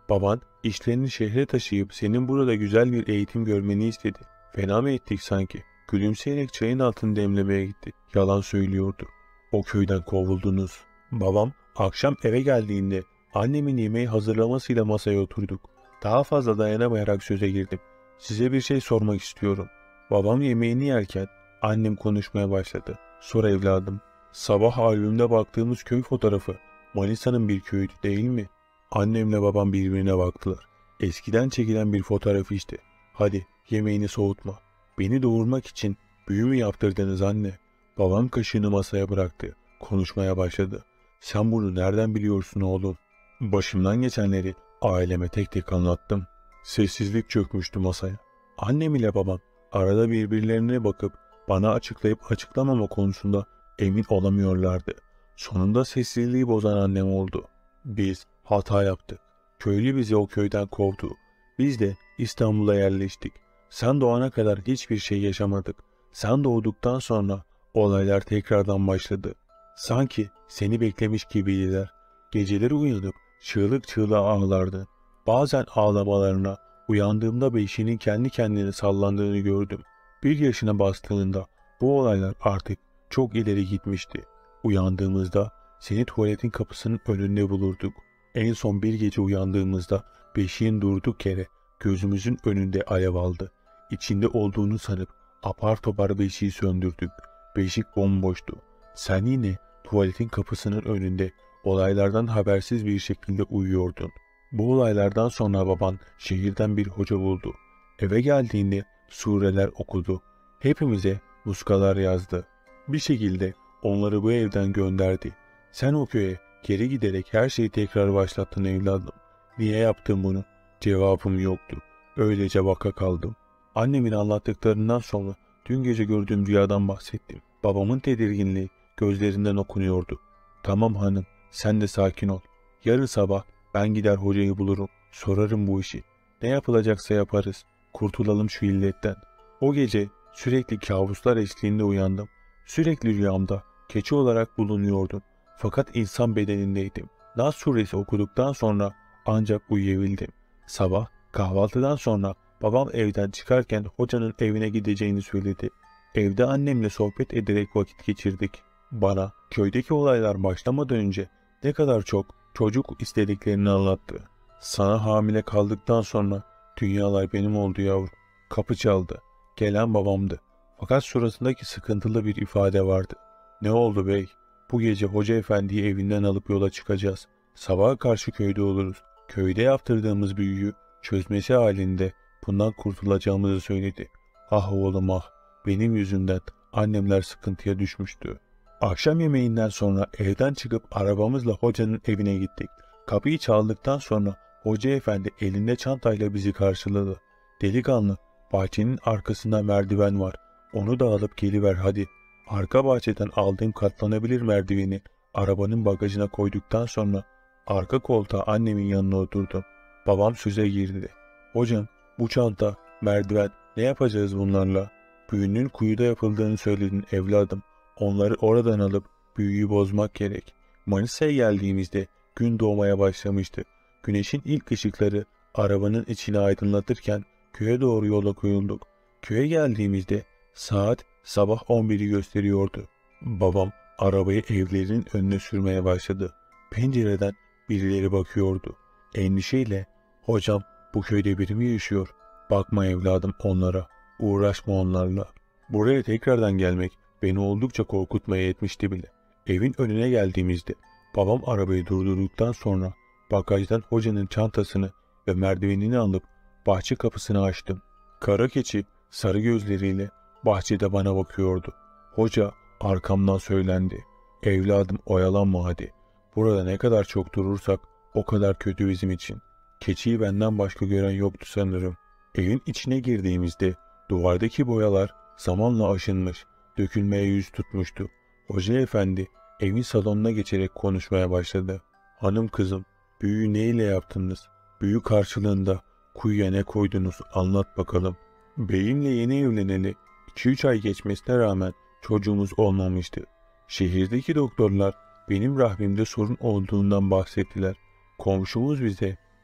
Baban işlerini şehre taşıyıp senin burada güzel bir eğitim görmeni istedi. Fena mı ettik sanki? Gülümseyerek çayın altını demlemeye gitti. Yalan söylüyordu. O köyden kovuldunuz. Babam akşam eve geldiğinde annemin yemeği hazırlamasıyla masaya oturduk. Daha fazla dayanamayarak söze girdim. Size bir şey sormak istiyorum. Babam yemeğini yerken annem konuşmaya başladı. Sor evladım. Sabah albümde baktığımız köy fotoğrafı Manisa'nın bir köyüydü değil mi? Annemle babam birbirine baktılar. Eskiden çekilen bir fotoğraf işte. Hadi yemeğini soğutma. Beni doğurmak için büyü mü yaptırdınız anne? Babam kaşığını masaya bıraktı. Konuşmaya başladı. Sen bunu nereden biliyorsun oğlum? Başımdan geçenleri aileme tek tek anlattım. Sessizlik çökmüştü masaya. Annem ile babam arada birbirlerine bakıp bana açıklayıp açıklamama konusunda emin olamıyorlardı. Sonunda sessizliği bozan annem oldu. Biz hata yaptık. Köylü bizi o köyden kovdu. Biz de İstanbul'a yerleştik. Sen doğana kadar hiçbir şey yaşamadık. Sen doğduktan sonra olaylar tekrardan başladı. Sanki seni beklemiş gibiydiler. Geceleri uyanıp çığlık çığlığa ağlardı. Bazen ağlamalarına uyandığımda beşiğinin kendi kendine sallandığını gördüm. 1 yaşına bastığında bu olaylar artık çok ileri gitmişti. Uyandığımızda seni tuvaletin kapısının önünde bulurduk. En son bir gece uyandığımızda beşiğin durduk yere gözümüzün önünde alev aldı. İçinde olduğunu sanıp apar topar beşiği söndürdük. Beşik bomboştu. Sen yine tuvaletin kapısının önünde olaylardan habersiz bir şekilde uyuyordun. Bu olaylardan sonra baban şehirden bir hoca buldu. Eve geldiğinde sureler okudu. Hepimize muskalar yazdı. Bir şekilde onları bu evden gönderdi. Sen o köye geri giderek her şeyi tekrar başlattın evladım. Niye yaptın bunu? Cevabım yoktu. Öylece vaka kaldım. Annemin anlattıklarından sonra dün gece gördüğüm rüyadan bahsettim. Babamın tedirginliği gözlerinden okunuyordu. Tamam hanım, sen de sakin ol. Yarın sabah ben gider hocayı bulurum. Sorarım bu işi. Ne yapılacaksa yaparız. Kurtulalım şu illetten. O gece sürekli kabuslar eşliğinde uyandım. Sürekli rüyamda keçi olarak bulunuyordum. Fakat insan bedenindeydim. Nas suresi okuduktan sonra ancak uyuyabildim. Sabah kahvaltıdan sonra babam evden çıkarken hocanın evine gideceğini söyledi. Evde annemle sohbet ederek vakit geçirdik. Bana köydeki olaylar başlamadan önce ne kadar çok çocuk istediklerini anlattı. Sana hamile kaldıktan sonra dünyalar benim oldu yavrum. Kapı çaldı. Gelen babamdı. Fakat suratındaki sıkıntılı bir ifade vardı. Ne oldu bey? Bu gece hoca efendiyi evinden alıp yola çıkacağız. Sabaha karşı köyde oluruz. Köyde yaptırdığımız büyüyü çözmesi halinde bundan kurtulacağımızı söyledi. Ah oğlum ah, benim yüzümden annemler sıkıntıya düşmüştü. Akşam yemeğinden sonra evden çıkıp arabamızla hocanın evine gittik. Kapıyı çaldıktan sonra hoca efendi elinde çantayla bizi karşıladı. Delikanlı, bahçenin arkasında merdiven var. Onu da alıp geliver hadi. Arka bahçeden aldığım katlanabilir merdiveni arabanın bagajına koyduktan sonra arka koltuğa annemin yanına oturdum. Babam söze girdi. Hocam, bu çanta, merdiven, ne yapacağız bunlarla? Büyünün kuyuda yapıldığını söyledin evladım. Onları oradan alıp büyüyü bozmak gerek. Manisa'ya geldiğimizde gün doğmaya başlamıştı. Güneşin ilk ışıkları arabanın içini aydınlatırken köye doğru yola koyulduk. Köye geldiğimizde saat sabah 11'i gösteriyordu. Babam arabayı evlerin önüne sürmeye başladı. Pencereden birileri bakıyordu. Endişeyle, hocam bu köyde biri mi yaşıyor? Bakma evladım onlara, uğraşma onlarla. Buraya tekrardan gelmek beni oldukça korkutmaya yetmişti bile. Evin önüne geldiğimizde babam arabayı durdurduktan sonra bagajdan hocanın çantasını ve merdivenini alıp bahçe kapısını açtım. Kara keçi sarı gözleriyle bahçede bana bakıyordu. Hoca arkamdan söylendi. Evladım oyalanma hadi. Burada ne kadar çok durursak o kadar kötü bizim için. Keçiyi benden başka gören yoktu sanırım. Evin içine girdiğimizde duvardaki boyalar zamanla aşınmış, dökülmeye yüz tutmuştu. Hoca efendi evin salonuna geçerek konuşmaya başladı. Hanım kızım, büyüyü neyle yaptınız? Büyü karşılığında kuyuya ne koydunuz anlat bakalım. Beyimle yeni evleneli 2-3 ay geçmesine rağmen çocuğumuz olmamıştı. Şehirdeki doktorlar benim rahmimde sorun olduğundan bahsettiler. Komşumuz bize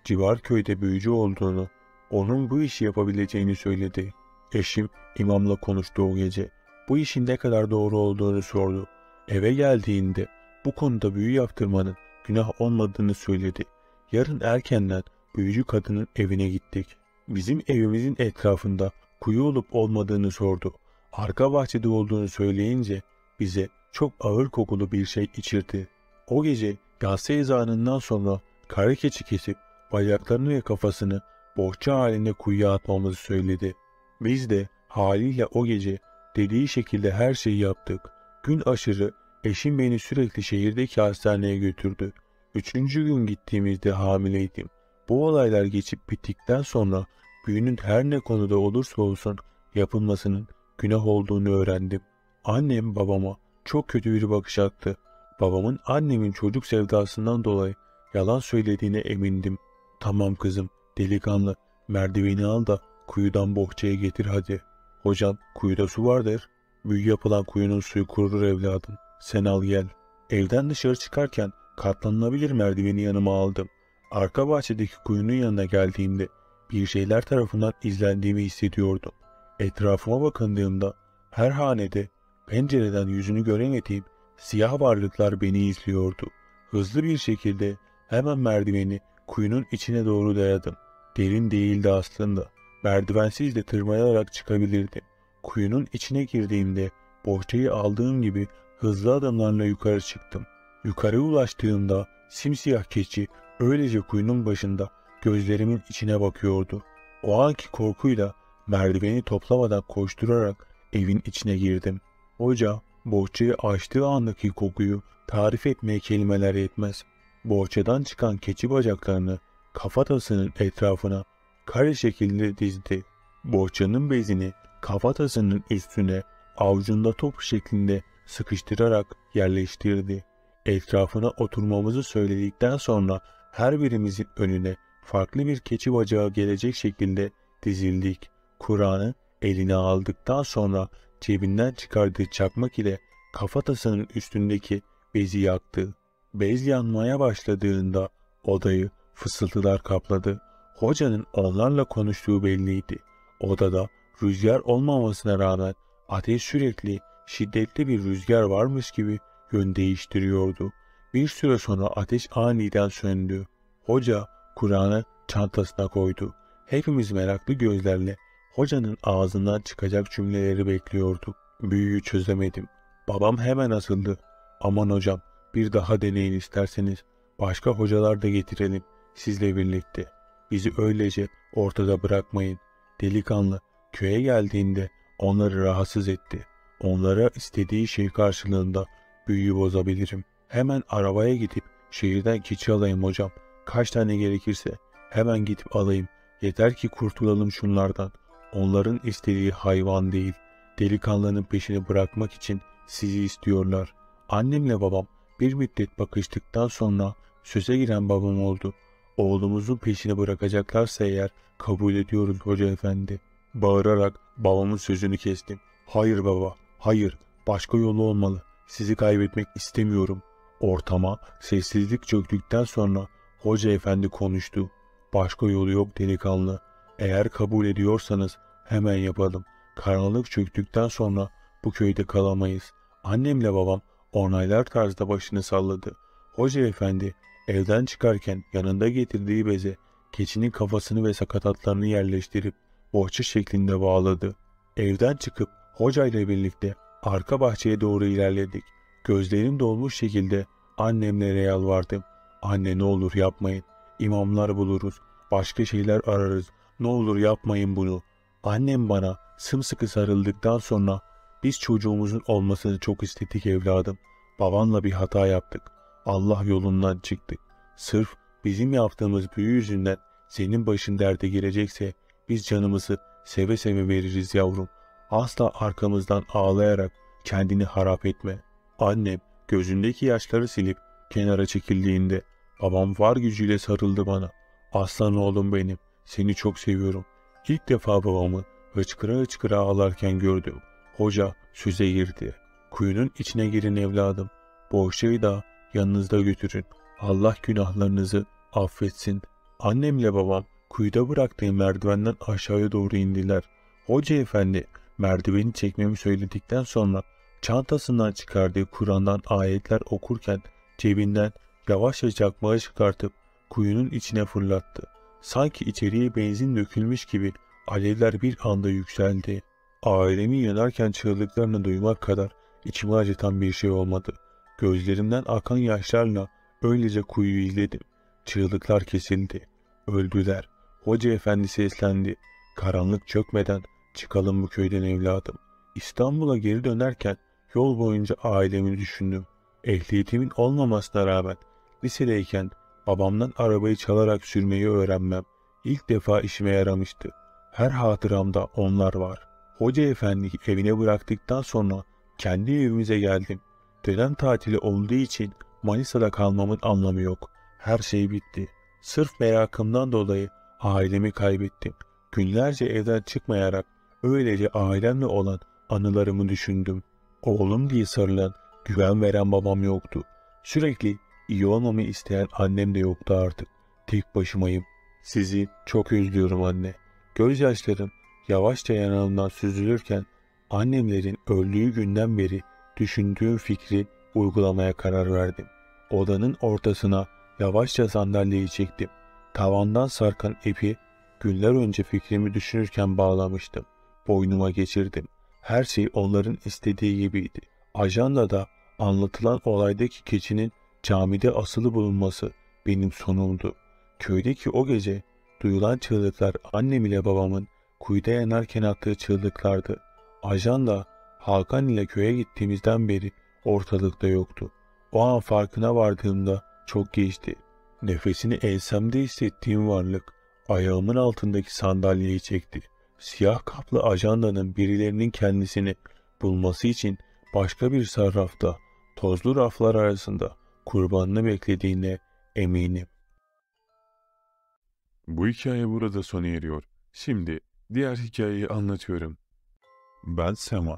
civar köyde büyücü olduğunu, onun bu işi yapabileceğini söyledi. Eşim imamla konuştu o gece. Bu işin ne kadar doğru olduğunu sordu. Eve geldiğinde bu konuda büyü yaptırmanın günah olmadığını söyledi. Yarın erkenden büyücü kadının evine gittik. Bizim evimizin etrafında kuyu olup olmadığını sordu. Arka bahçede olduğunu söyleyince bize çok ağır kokulu bir şey içirdi. O gece yatsı ezanından sonra kara keçi kesip bacaklarını ve kafasını bohça halinde kuyuya atmamızı söyledi. Biz de haliyle o gece dediği şekilde her şeyi yaptık. Gün aşırı eşim beni sürekli şehirdeki hastaneye götürdü. 3. gün gittiğimizde hamileydim. Bu olaylar geçip bittikten sonra büyünün her ne konuda olursa olsun yapılmasının günah olduğunu öğrendim. Annem babama çok kötü bir bakış attı. Babamın annemin çocuk sevdasından dolayı yalan söylediğine emindim. Tamam kızım, delikanlı, merdiveni al da kuyudan bohçaya getir hadi. Hocam, kuyuda su vardır. Büyü yapılan kuyunun suyu kurur evladım. Sen al gel. Evden dışarı çıkarken katlanılabilir merdiveni yanıma aldım. Arka bahçedeki kuyunun yanına geldiğimde bir şeyler tarafından izlendiğimi hissediyordum. Etrafıma bakındığımda her hanede pencereden yüzünü göremediğim siyah varlıklar beni izliyordu. Hızlı bir şekilde hemen merdiveni kuyunun içine doğru dayadım. Derin değildi aslında. Merdivensiz de tırmanarak çıkabilirdim. Kuyunun içine girdiğimde bohçayı aldığım gibi hızlı adımlarla yukarı çıktım. Yukarı ulaştığımda simsiyah keçi öylece kuyunun başında gözlerimin içine bakıyordu. O anki korkuyla merdiveni toplamadan koşturarak evin içine girdim. Hoca bohçayı açtığı andaki kokuyu tarif etmeye kelimeler yetmez. Bohçadan çıkan keçi bacaklarını kafatasının etrafına kare şekilde dizdi. Bohçanın bezini kafatasının üstüne avucunda top şeklinde sıkıştırarak yerleştirdi. Etrafına oturmamızı söyledikten sonra her birimizin önüne farklı bir keçi bacağı gelecek şekilde dizildik. Kur'an'ı eline aldıktan sonra cebinden çıkardığı çakmak ile kafatasının üstündeki bezi yaktı. Bez yanmaya başladığında odayı fısıltılar kapladı. Hocanın onlarla konuştuğu belliydi. Odada rüzgar olmamasına rağmen ateş sürekli şiddetli bir rüzgar varmış gibi yön değiştiriyordu. Bir süre sonra ateş aniden söndü. Hoca Kur'an'ı çantasına koydu. Hepimiz meraklı gözlerle hocanın ağzından çıkacak cümleleri bekliyorduk. Büyüyü çözemedim. Babam hemen asıldı. Aman hocam, bir daha deneyin isterseniz. Başka hocalar da getirelim sizle birlikte. Bizi öylece ortada bırakmayın. Delikanlı köye geldiğinde onları rahatsız etti. Onlara istediği şey karşılığında büyüyü bozabilirim. Hemen arabaya gidip şehirden keçi alayım hocam. Kaç tane gerekirse hemen gidip alayım. Yeter ki kurtulalım şunlardan. Onların istediği hayvan değil. Delikanlının peşini bırakmak için sizi istiyorlar. Annemle babam bir müddet bakıştıktan sonra söze giren babam oldu. Oğlumuzun peşini bırakacaklarsa eğer kabul ediyoruz hoca efendi. Bağırarak babamın sözünü kestim. Hayır baba, hayır. Başka yolu olmalı. Sizi kaybetmek istemiyorum. Ortama sessizlik çöktükten sonra hoca efendi konuştu. Başka yolu yok delikanlı. Eğer kabul ediyorsanız hemen yapalım. Karanlık çöktükten sonra bu köyde kalamayız. Annemle babam onaylar tarzda başını salladı. Hoca efendi evden çıkarken yanında getirdiği beze keçinin kafasını ve sakatatlarını yerleştirip bohça şeklinde bağladı. Evden çıkıp hocayla birlikte arka bahçeye doğru ilerledik. Gözlerim dolmuş şekilde annemlere yalvardım. Anne ne olur yapmayın. İmamlar buluruz. Başka şeyler ararız. Ne olur yapmayın bunu. Annem bana sımsıkı sarıldıktan sonra biz çocuğumuzun olmasını çok istedik evladım. Babanla bir hata yaptık. Allah yolundan çıktık. Sırf bizim yaptığımız büyü yüzünden senin başın derde girecekse biz canımızı seve seve veririz yavrum. Asla arkamızdan ağlayarak kendini harap etme. Annem gözündeki yaşları silip kenara çekildiğinde babam var gücüyle sarıldı bana. Aslan oğlum benim, seni çok seviyorum. İlk defa babamı hıçkıra hıçkıra ağlarken gördüm. Hoca söze girdi. Kuyunun içine girin evladım. Bohçayı da yanınızda götürün. Allah günahlarınızı affetsin. Annemle babam kuyuda bıraktığım merdivenden aşağıya doğru indiler. Hoca efendi merdiveni çekmemi söyledikten sonra çantasından çıkardığı Kur'an'dan ayetler okurken cebinden yavaşça çakmağı çıkartıp kuyunun içine fırlattı. Sanki içeriye benzin dökülmüş gibi alevler bir anda yükseldi. Ailemin yanarken çığlıklarını duymak kadar içimi acıtan bir şey olmadı. Gözlerimden akan yaşlarla öylece kuyuyu izledim. Çığlıklar kesildi. Öldüler. Hoca efendi seslendi. Karanlık çökmeden çıkalım bu köyden evladım. İstanbul'a geri dönerken yol boyunca ailemi düşündüm. Ehliyetimin olmamasına rağmen lisedeyken babamdan arabayı çalarak sürmeyi öğrenmem ilk defa işime yaramıştı. Her hatıramda onlar var. Hoca efendiyi evine bıraktıktan sonra kendi evimize geldim. Dönem tatili olduğu için Manisa'da kalmamın anlamı yok. Her şey bitti. Sırf merakımdan dolayı ailemi kaybettim. Günlerce evden çıkmayarak öylece ailemle olan anılarımı düşündüm. Oğlum diye sarılan, güven veren babam yoktu. Sürekli iyi olmamı isteyen annem de yoktu artık. Tek başımayım. Sizi çok özlüyorum anne. Gözyaşlarım yavaşça yanağımdan süzülürken annemlerin öldüğü günden beri düşündüğüm fikri uygulamaya karar verdim. Odanın ortasına yavaşça sandalyeyi çektim. Tavandan sarkan ipi günler önce fikrimi düşünürken bağlamıştım. Boynuma geçirdim. Her şey onların istediği gibiydi. Ajandada anlatılan olaydaki keçinin camide asılı bulunması benim sonumdu. Köydeki o gece duyulan çığlıklar annem ile babamın kuyuda yanarken attığı çığlıklardı. Ajanda Hakan ile köye gittiğimizden beri ortalıkta yoktu. O an farkına vardığımda çok geçti. Nefesini ensemde hissettiğim varlık ayağımın altındaki sandalyeyi çekti. Siyah kaplı ajandanın birilerinin kendisini bulması için başka bir sarrafta, tozlu raflar arasında kurbanını beklediğine eminim. Bu hikaye burada sona eriyor. Şimdi diğer hikayeyi anlatıyorum. Ben Sema,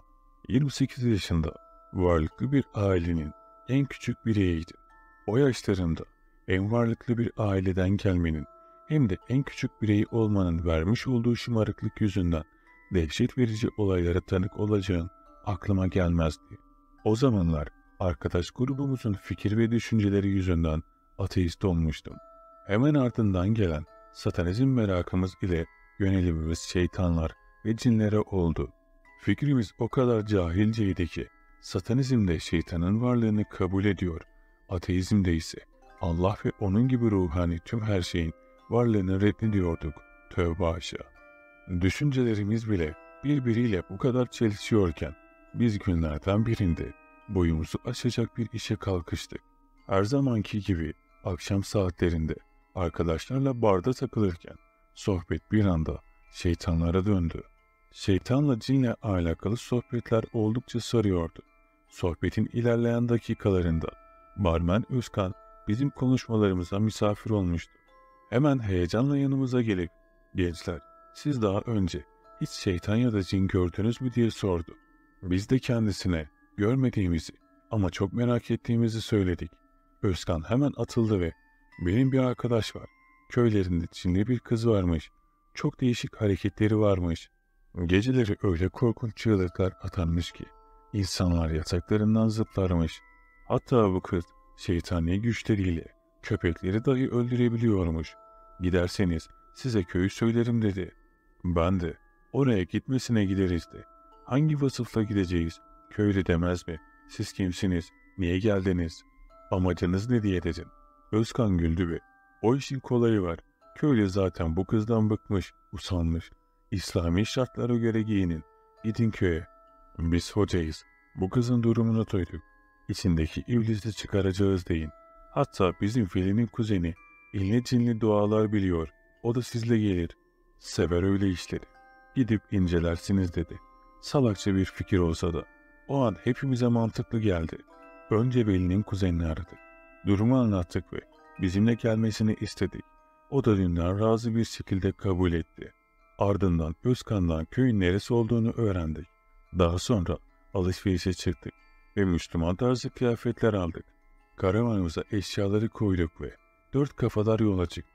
28 yaşında, varlıklı bir ailenin en küçük bireyiydim. O yaşlarımda en varlıklı bir aileden gelmenin hem de en küçük birey olmanın vermiş olduğu şımarıklık yüzünden dehşet verici olaylara tanık olacağım aklıma gelmezdi. O zamanlar arkadaş grubumuzun fikir ve düşünceleri yüzünden ateist olmuştum. Hemen ardından gelen satanizm merakımız ile yönelimimiz şeytanlar ve cinlere oldu. Fikrimiz o kadar cahilceydi ki satanizmde şeytanın varlığını kabul ediyor, ateizmde ise Allah ve onun gibi ruhani tüm her şeyin varlığını reddediyorduk. Tövbe aşağı. Düşüncelerimiz bile birbiriyle bu kadar çelişiyorken biz günlerden birinde boyumuzu aşacak bir işe kalkıştık. Her zamanki gibi akşam saatlerinde arkadaşlarla barda takılırken sohbet bir anda şeytanlara döndü. Şeytanla cinle alakalı sohbetler oldukça sarıyordu. Sohbetin ilerleyen dakikalarında barmen Özkan bizim konuşmalarımıza misafir olmuştu. Hemen heyecanla yanımıza gelip "Gençler, siz daha önce hiç şeytan ya da cin gördünüz mü?" diye sordu. Biz de kendisine görmediğimizi ama çok merak ettiğimizi söyledik. Özkan hemen atıldı ve "Benim bir arkadaş var. Köylerinde cinli bir kız varmış. Çok değişik hareketleri varmış. Geceleri öyle korkunç çığlıklar atarmış ki insanlar yataklarından zıplarmış. Hatta bu kız şeytani güçleriyle köpekleri dahi öldürebiliyormuş. Giderseniz size köyü söylerim" dedi. Ben de "Oraya gitmesine gideriz de. Hangi vasıfla gideceğiz? Köylü demez mi? Siz kimsiniz? Niye geldiniz? Amacınız ne?" diye dedim. Özkan güldü ve "O işin kolayı var. Köylü zaten bu kızdan bıkmış, usanmış. İslami şartlara göre giyinin. Gidin köye. Biz hocayız. Bu kızın durumunu duyduk. İçindeki iblisi çıkaracağız deyin. Hatta bizim Veli'nin kuzeni inli cinli dualar biliyor. O da sizle gelir. Sever öyle işleri. Gidip incelersiniz" dedi. Salakça bir fikir olsa da o an hepimize mantıklı geldi. Önce Veli'nin kuzenini aradık. Durumu anlattık ve bizimle gelmesini istedik. O da dünden razı bir şekilde kabul etti. Ardından Özkan'dan köyün neresi olduğunu öğrendik. Daha sonra alışverişe çıktık ve Müslüman tarzı kıyafetler aldık. Karavanımıza eşyaları koyduk ve 4 kafadar yola çıktık.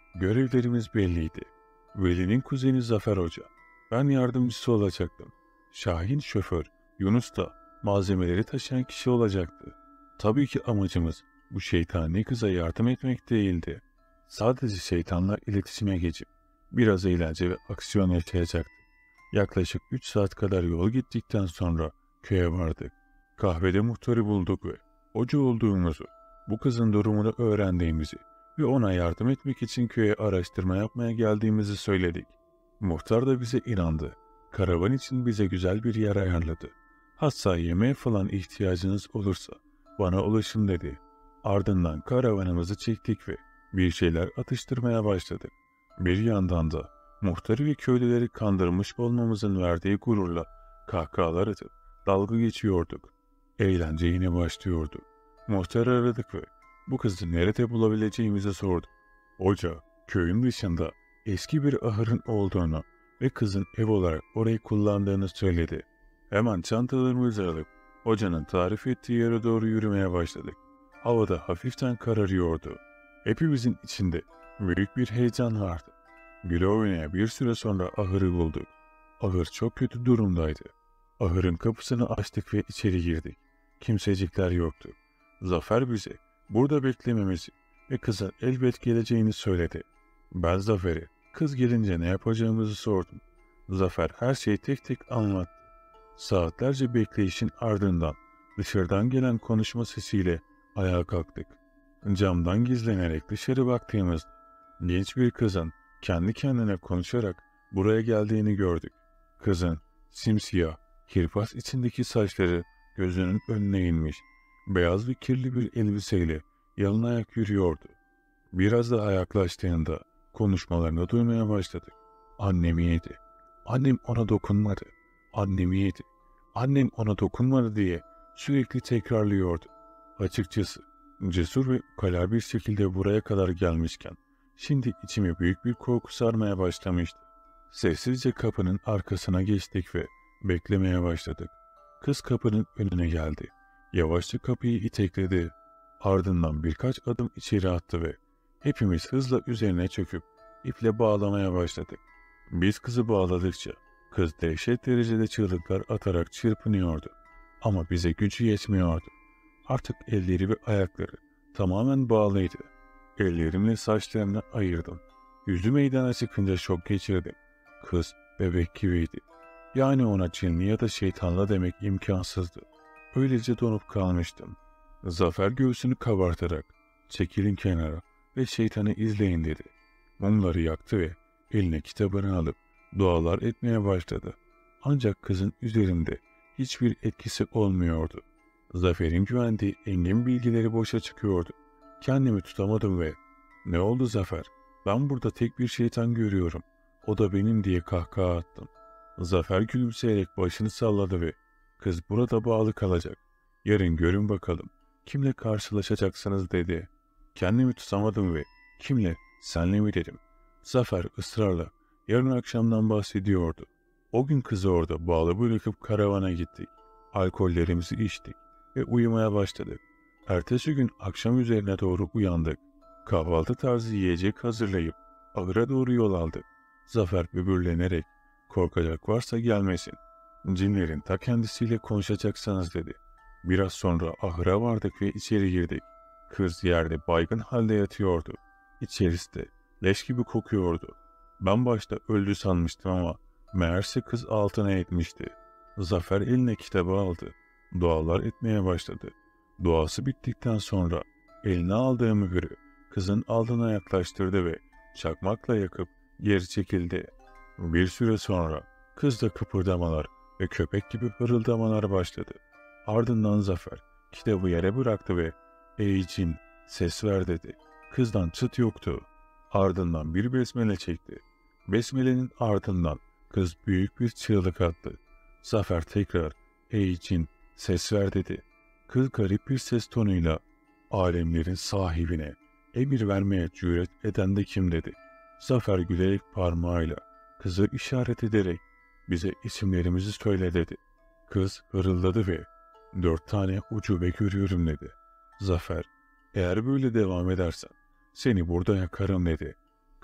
Görevlerimiz belliydi. Veli'nin kuzeni Zafer Hoca. Ben yardımcısı olacaktım. Şahin şoför, Yunus da malzemeleri taşıyan kişi olacaktı. Tabii ki amacımız bu şeytani kıza yardım etmek değildi. Sadece şeytanla iletişime geçip biraz eğlence ve aksiyon yaşayacaktık. Yaklaşık 3 saat kadar yol gittikten sonra köye vardık. Kahvede muhtarı bulduk ve hoca olduğumuzu, bu kızın durumunu öğrendiğimizi ve ona yardım etmek için köye araştırma yapmaya geldiğimizi söyledik. Muhtar da bize inandı. Karavan için bize güzel bir yer ayarladı. Hatta yemeğe falan ihtiyacınız olursa bana ulaşın dedi. Ardından karavanımızı çektik ve bir şeyler atıştırmaya başladık. Bir yandan da muhtarı ve köylüleri kandırmış olmamızın verdiği gururla kahkahalar atıp dalga geçiyorduk. Eğlence yine başlıyordu. Muhtarı aradık ve bu kızı nerede bulabileceğimizi sorduk. Hoca, köyün dışında eski bir ahırın olduğunu ve kızın ev olarak orayı kullandığını söyledi. Hemen çantalarımızı alıp hocanın tarif ettiği yere doğru yürümeye başladık. Havada hafiften kararıyordu. Hepimizin içinde büyük bir heyecan vardı. Güle oynaya bir süre sonra ahırı bulduk. Ahır çok kötü durumdaydı. Ahırın kapısını açtık ve içeri girdik. Kimsecikler yoktu. Zafer bize burada beklememizi ve kızın elbet geleceğini söyledi. Ben Zafer'e kız gelince ne yapacağımızı sordum. Zafer her şeyi tek tek anlattı. Saatlerce bekleyişin ardından dışarıdan gelen konuşma sesiyle ayağa kalktık. Camdan gizlenerek dışarı baktığımızda genç bir kızın kendi kendine konuşarak buraya geldiğini gördük. Kızın simsiyah, kirpas içindeki saçları gözünün önüne inmiş, beyaz ve kirli bir elbiseyle yalın ayak yürüyordu. Biraz daha yaklaştığında konuşmalarını duymaya başladık. Annemi yedi. Annem ona dokunmadı. Annemi yedi. Annem ona dokunmadı diye sürekli tekrarlıyordu. Açıkçası cesur ve ukala bir şekilde buraya kadar gelmişken şimdi içimi büyük bir korku sarmaya başlamıştı. Sessizce kapının arkasına geçtik ve beklemeye başladık. Kız kapının önüne geldi. Yavaşça kapıyı itekledi. Ardından birkaç adım içeri attı ve hepimiz hızla üzerine çöküp iple bağlamaya başladık. Biz kızı bağladıkça kız dehşet derecede çığlıklar atarak çırpınıyordu. Ama bize gücü yetmiyordu. Artık elleri ve ayakları tamamen bağlıydı. Ellerimle saçlarını ayırdım. Yüzü meydana çıkınca şok geçirdim. Kız bebek gibiydi. Yani ona cinli ya da şeytanla demek imkansızdı. Öylece donup kalmıştım. Zafer göğsünü kabartarak çekilin kenara ve şeytanı izleyin dedi. Mumları yaktı ve eline kitabını alıp dualar etmeye başladı. Ancak kızın üzerinde hiçbir etkisi olmuyordu. Zafer'in güvendiği engin bilgileri boşa çıkıyordu. Kendimi tutamadım ve "Ne oldu Zafer? Ben burada tek bir şeytan görüyorum. O da benim" diye kahkaha attım. Zafer gülümseyerek başını salladı ve "Kız burada bağlı kalacak. Yarın görün bakalım kimle karşılaşacaksınız" dedi. Kendimi tutamadım ve "Kimle? Senle mi?" dedim. Zafer ısrarla yarın akşamdan bahsediyordu. O gün kızı orada bağlı bırakıp karavana gittik. Alkollerimizi içtik ve uyumaya başladık. Ertesi gün akşam üzerine doğru uyandık. Kahvaltı tarzı yiyecek hazırlayıp ahıra doğru yol aldık. Zafer böbürlenerek "Korkacak varsa gelmesin. Cinlerin ta kendisiyle konuşacaksanız" dedi. Biraz sonra ahıra vardık ve içeri girdik. Kız yerde baygın halde yatıyordu. İçerisi de leş gibi kokuyordu. Ben başta öldü sanmıştım ama meğerse kız altına etmişti. Zafer eline kitabı aldı. Dualar etmeye başladı. Duası bittikten sonra eline aldığı mühürü kızın alnına yaklaştırdı ve çakmakla yakıp geri çekildi. Bir süre sonra kızda kıpırdamalar ve köpek gibi hırıldamalar başladı. Ardından Zafer kitabı yere bıraktı ve "Ey cin, ses ver" dedi. Kızdan çıt yoktu. Ardından bir besmele çekti. Besmelenin ardından kız büyük bir çığlık attı. Zafer tekrar "Ey cin, ses ver" dedi. Kız garip bir ses tonuyla "Alemlerin sahibine emir vermeye cüret eden de kim?" dedi. Zafer gülerek parmağıyla kızı işaret ederek "Bize isimlerimizi söyle" dedi. Kız hırıldadı ve "4 tane ucube görüyorum" dedi. Zafer "Eğer böyle devam edersen seni burada yakarım" dedi.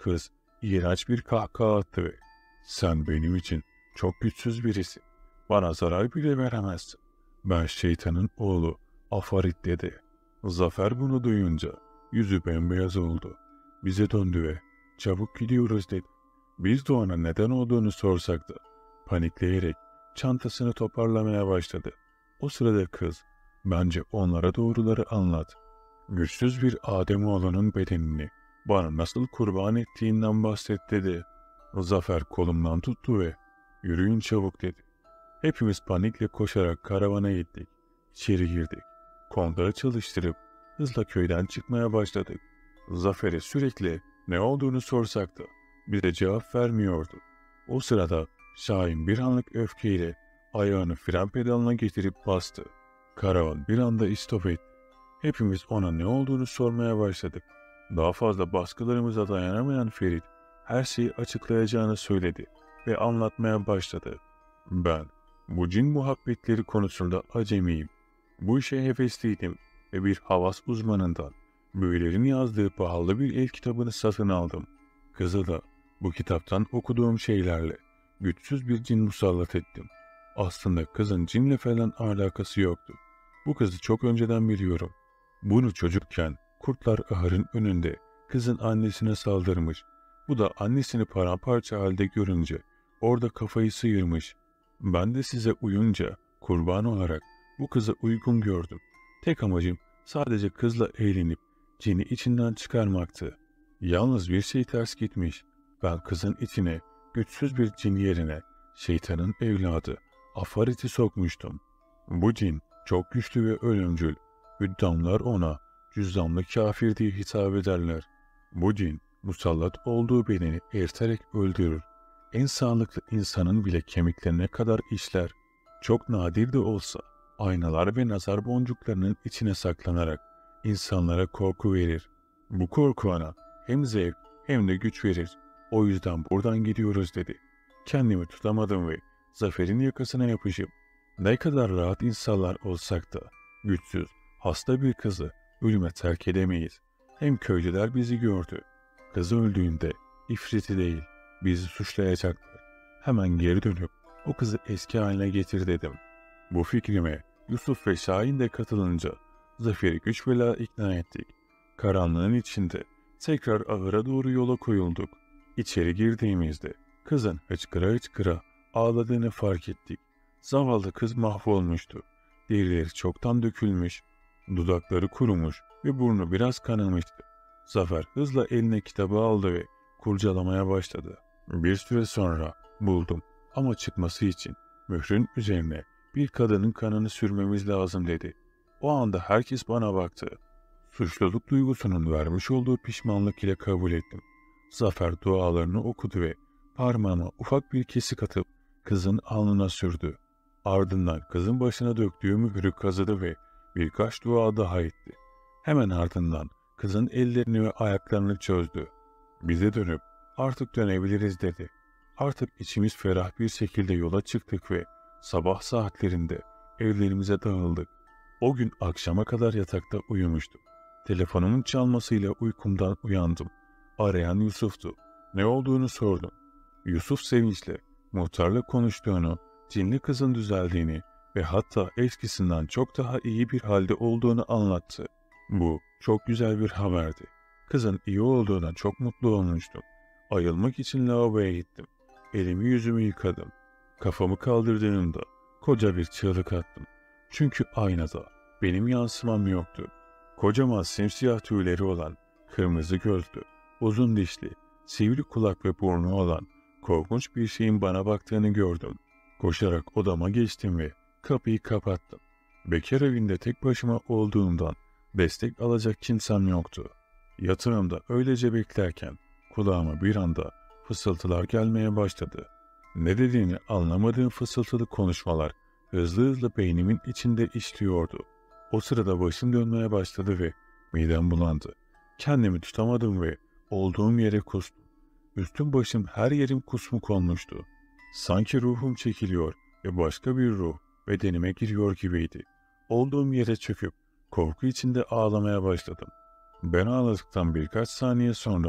kız iğrenç bir kahkaha attı ve "Sen benim için çok güçsüz birisin. Bana zarar bile veremezsin. Ben şeytanın oğlu Afarit" dedi. Zafer bunu duyunca yüzü bembeyaz oldu. Bize döndü ve "Çabuk gidiyoruz" dedi. Biz de ona neden olduğunu sorsak da panikleyerek çantasını toparlamaya başladı. O sırada kız, "Bence onlara doğruları anlat. Güçsüz bir Ademoğlunun bedenini bana nasıl kurban ettiğinden bahset" dedi. Zafer kolumdan tuttu ve "Yürüyün çabuk" dedi. Hepimiz panikle koşarak karavana gittik. İçeri girdik. Kontağı çalıştırıp hızla köyden çıkmaya başladık. Zafer'e sürekli ne olduğunu sorsak da bize cevap vermiyordu. O sırada Şahin bir anlık öfkeyle ayağını fren pedalına getirip bastı. Karavan bir anda istop etti. Hepimiz ona ne olduğunu sormaya başladık. Daha fazla baskılarımıza dayanamayan Ferit her şeyi açıklayacağını söyledi ve anlatmaya başladı. "Ben bu cin muhabbetleri konusunda acemiyim. Bu işe hevesliydim ve bir havas uzmanından büyülerin yazdığı pahalı bir el kitabını satın aldım. Kızı da bu kitaptan okuduğum şeylerle güçsüz bir cin musallat ettim. Aslında kızın cinle falan alakası yoktu. Bu kızı çok önceden biliyorum. Bunu çocukken kurtlar ahırın önünde kızın annesine saldırmış. Bu da annesini paramparça halde görünce orada kafayı sıyırmış. Ben de size uyunca kurban olarak bu kızı uygun gördüm. Tek amacım sadece kızla eğlenip cini içinden çıkarmaktı. Yalnız bir şey ters gitmiş. Ben kızın içine güçsüz bir cin yerine şeytanın evladı Afarit'i sokmuştum. Bu cin çok güçlü ve ölümcül. Hüddamlar ona cüzzamlı kafir diye hitap ederler. Bu cin musallat olduğu bedeni eriterek öldürür. En sağlıklı insanın bile kemiklerine kadar işler. Çok nadir de olsa aynalar ve nazar boncuklarının içine saklanarak insanlara korku verir. Bu korku ona hem zevk hem de güç verir. O yüzden buradan gidiyoruz" dedi. Kendimi tutamadım ve Zafer'in yakasına yapışıp ne kadar rahat insanlar olsak da güçsüz, hasta bir kızı ölüme terk edemeyiz. Hem köylüler bizi gördü. Kızı öldüğünde ifriti değil bizi suçlayacaklar. Hemen geri dönüp o kızı eski haline getir dedim. Bu fikrime Yusuf ve Şahin de katılınca Zafer'i güç bela ikna ettik. Karanlığın içinde tekrar ahıra doğru yola koyulduk. İçeri girdiğimizde kızın hıçkıra hıçkıra ağladığını fark ettik. Zavallı kız mahvolmuştu. Derileri çoktan dökülmüş, dudakları kurumuş ve burnu biraz kanamıştı. Zafer hızla eline kitabı aldı ve kurcalamaya başladı. Bir süre sonra buldum ama çıkması için mührün üzerine bir kadının kanını sürmemiz lazım dedi. O anda herkes bana baktı. Suçluluk duygusunun vermiş olduğu pişmanlık ile kabul ettim. Zafer dualarını okudu ve parmağıma ufak bir kesik atıp kızın alnına sürdü. Ardından kızın başına döktüğü mührü kazıdı ve birkaç dua daha etti. Hemen ardından kızın ellerini ve ayaklarını çözdü. Bize dönüp "Artık dönebiliriz" dedi. Artık içimiz ferah bir şekilde yola çıktık ve sabah saatlerinde evlerimize dağıldık. O gün akşama kadar yatakta uyumuştum. Telefonumun çalmasıyla uykumdan uyandım. Arayan Yusuf'tu. Ne olduğunu sordum. Yusuf sevinçle muhtarla konuştuğunu, cinli kızın düzeldiğini ve hatta eskisinden çok daha iyi bir halde olduğunu anlattı. Bu çok güzel bir haberdi. Kızın iyi olduğuna çok mutlu olmuştum. Ayılmak için lavaboya gittim. Elimi yüzümü yıkadım. Kafamı kaldırdığımda koca bir çığlık attım. Çünkü aynada benim yansımam yoktu. Kocaman simsiyah tüyleri olan, kırmızı gözlü, uzun dişli, sivri kulak ve burnu olan korkunç bir şeyin bana baktığını gördüm. Koşarak odama geçtim ve kapıyı kapattım. Bekar evinde tek başıma olduğumdan destek alacak kimsem yoktu. Yatağımda öylece beklerken kulağıma bir anda fısıltılar gelmeye başladı. Ne dediğini anlamadığım fısıltılı konuşmalar hızlı hızlı beynimin içinde işliyordu. O sırada başım dönmeye başladı ve midem bulandı. Kendimi tutamadım ve olduğum yere kustum. Üstüm başım her yerim kusmuk olmuştu. Sanki ruhum çekiliyor ve başka bir ruh bedenime giriyor gibiydi. Olduğum yere çöküp korku içinde ağlamaya başladım. Ben ağladıktan birkaç saniye sonra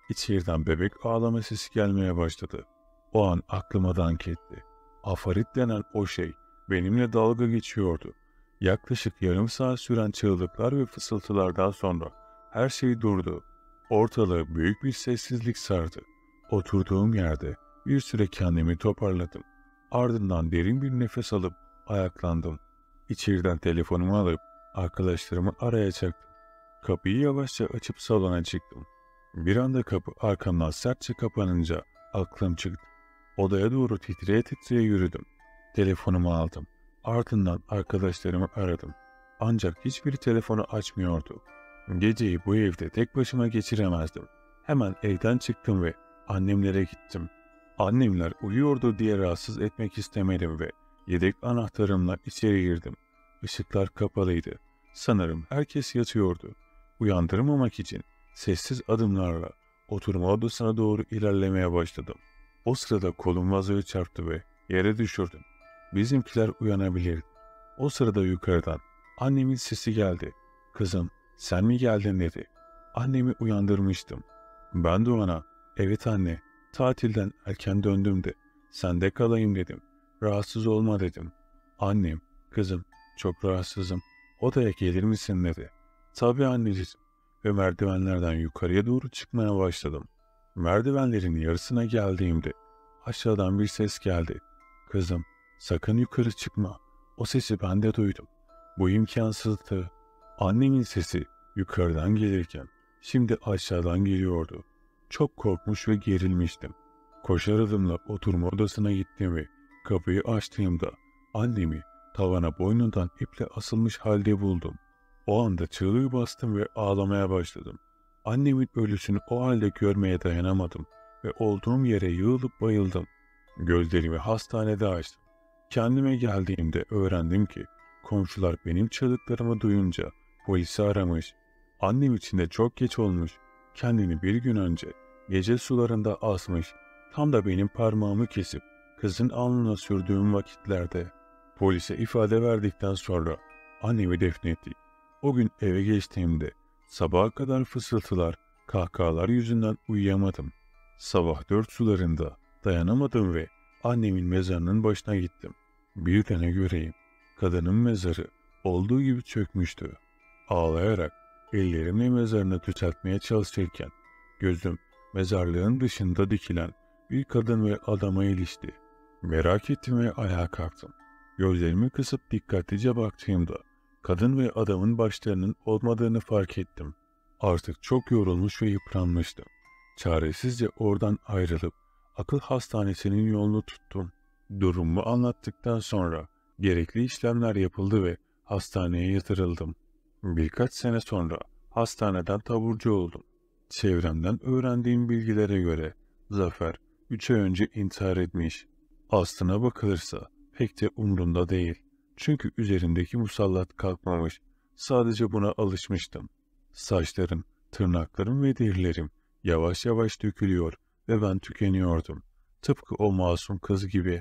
İçeriden bebek ağlama sesi gelmeye başladı. O an aklıma dank etti. Afarit denen o şey benimle dalga geçiyordu. Yaklaşık yarım saat süren çığlıklar ve fısıltılardan sonra her şey durdu. Ortalığı büyük bir sessizlik sardı. Oturduğum yerde bir süre kendimi toparladım. Ardından derin bir nefes alıp ayaklandım. İçeriden telefonumu alıp arkadaşlarımı arayacaktım. Kapıyı yavaşça açıp salona çıktım. Bir anda kapı arkamdan sertçe kapanınca aklım çıktı. Odaya doğru titreye titreye yürüdüm. Telefonumu aldım. Ardından arkadaşlarımı aradım. Ancak hiçbiri telefonu açmıyordu. Geceyi bu evde tek başıma geçiremezdim. Hemen evden çıktım ve annemlere gittim. Annemler uyuyordu diye rahatsız etmek istemedim ve yedek anahtarımla içeri girdim. Işıklar kapalıydı. Sanırım herkes yatıyordu. Uyandırmamak için sessiz adımlarla oturma odasına doğru ilerlemeye başladım. O sırada kolum vazoya çarptı ve yere düşürdüm. Bizimkiler uyanabilirdi. O sırada yukarıdan annemin sesi geldi. "Kızım, sen mi geldin?" dedi. Annemi uyandırmıştım. Ben de ona, "Evet anne, tatilden erken döndüm de sende kalayım" dedim. "Rahatsız olma" dedim. Annem, "Kızım, çok rahatsızım, odaya gelir misin?" dedi. "Tabii anneciğim" ve merdivenlerden yukarıya doğru çıkmaya başladım. Merdivenlerin yarısına geldiğimde aşağıdan bir ses geldi. "Kızım, sakın yukarı çıkma. O sesi ben de duydum. Bu imkansızdı." Annemin sesi yukarıdan gelirken şimdi aşağıdan geliyordu. Çok korkmuş ve gerilmiştim. Koşar adımla oturma odasına gittim ve kapıyı açtığımda annemi tavana boynundan iple asılmış halde buldum. O anda çığlığı bastım ve ağlamaya başladım. Annemin ölüsünü o halde görmeye dayanamadım ve olduğum yere yığılıp bayıldım. Gözlerimi hastanede açtım. Kendime geldiğimde öğrendim ki komşular benim çığlıklarımı duyunca polisi aramış. Annem için de çok geç olmuş. Kendini bir gün önce gece sularında asmış. Tam da benim parmağımı kesip kızın alnına sürdüğüm vakitlerde. Polise ifade verdikten sonra annemi defnettik. O gün eve geçtiğimde sabaha kadar fısıltılar, kahkahalar yüzünden uyuyamadım. Sabah 4 sularında dayanamadım ve annemin mezarının başına gittim. Bir de ne göreyim, kadının mezarı olduğu gibi çökmüştü. Ağlayarak ellerimle mezarını düzeltmeye çalışırken gözüm mezarlığın dışında dikilen bir kadın ve adama ilişti. Merak ettim ve ayağa kalktım. Gözlerimi kısıp dikkatlice baktığımda kadın ve adamın başlarının olmadığını fark ettim. Artık çok yorulmuş ve yıpranmıştım. Çaresizce oradan ayrılıp akıl hastanesinin yolunu tuttum. Durumumu anlattıktan sonra gerekli işlemler yapıldı ve hastaneye yatırıldım. Birkaç sene sonra hastaneden taburcu oldum. Çevremden öğrendiğim bilgilere göre Zafer 3 ay önce intihar etmiş. Aslına bakılırsa pek de umrunda değil. Çünkü üzerindeki musallat kalkmamış. Sadece buna alışmıştım. Saçlarım, tırnaklarım ve derilerim yavaş yavaş dökülüyor ve ben tükeniyordum. Tıpkı o masum kız gibi.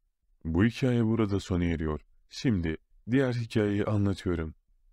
Bu hikaye burada sona eriyor. Şimdi diğer hikayeyi anlatıyorum.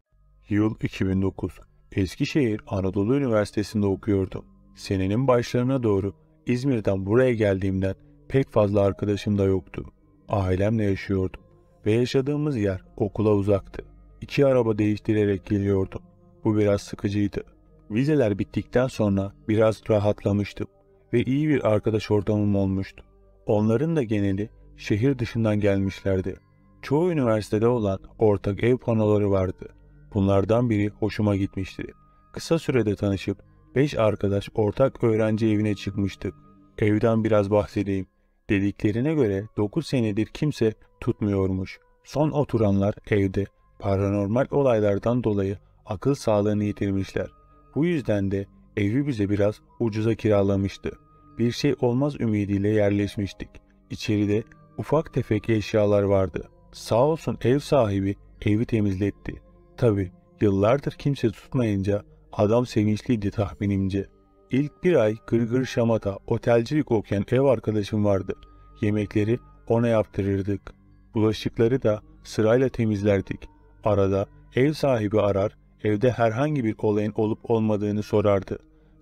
Yıl 2009. Eskişehir Anadolu Üniversitesi'nde okuyordum. Senenin başlarına doğru İzmir'den buraya geldiğimden pek fazla arkadaşım da yoktu. Ailemle yaşıyordum ve yaşadığımız yer okula uzaktı. 2 araba değiştirerek geliyordum. Bu biraz sıkıcıydı. Vizeler bittikten sonra biraz rahatlamıştım ve iyi bir arkadaş ortamım olmuştu. Onların da geneli şehir dışından gelmişlerdi. Çoğu üniversitede olan ortak ev panoları vardı. Bunlardan biri hoşuma gitmişti. Kısa sürede tanışıp 5 arkadaş ortak öğrenci evine çıkmıştık. Evden biraz bahsedeyim. Dediklerine göre 9 senedir kimse tutmuyormuş. Son oturanlar evde paranormal olaylardan dolayı akıl sağlığını yitirmişler. Bu yüzden de evi bize biraz ucuza kiralamıştı. Bir şey olmaz ümidiyle yerleşmiştik. İçeride ufak tefek eşyalar vardı. Sağ olsun ev sahibi evi temizletti. Tabii yıllardır kimse tutmayınca adam sevinçliydi tahminimce. İlk bir ay gırgır şamata, otelcilik okuyan ev arkadaşım vardı. Yemekleri ona yaptırırdık. Bulaşıkları da sırayla temizlerdik. Arada ev sahibi arar, evde herhangi bir olayın olup olmadığını sorardı.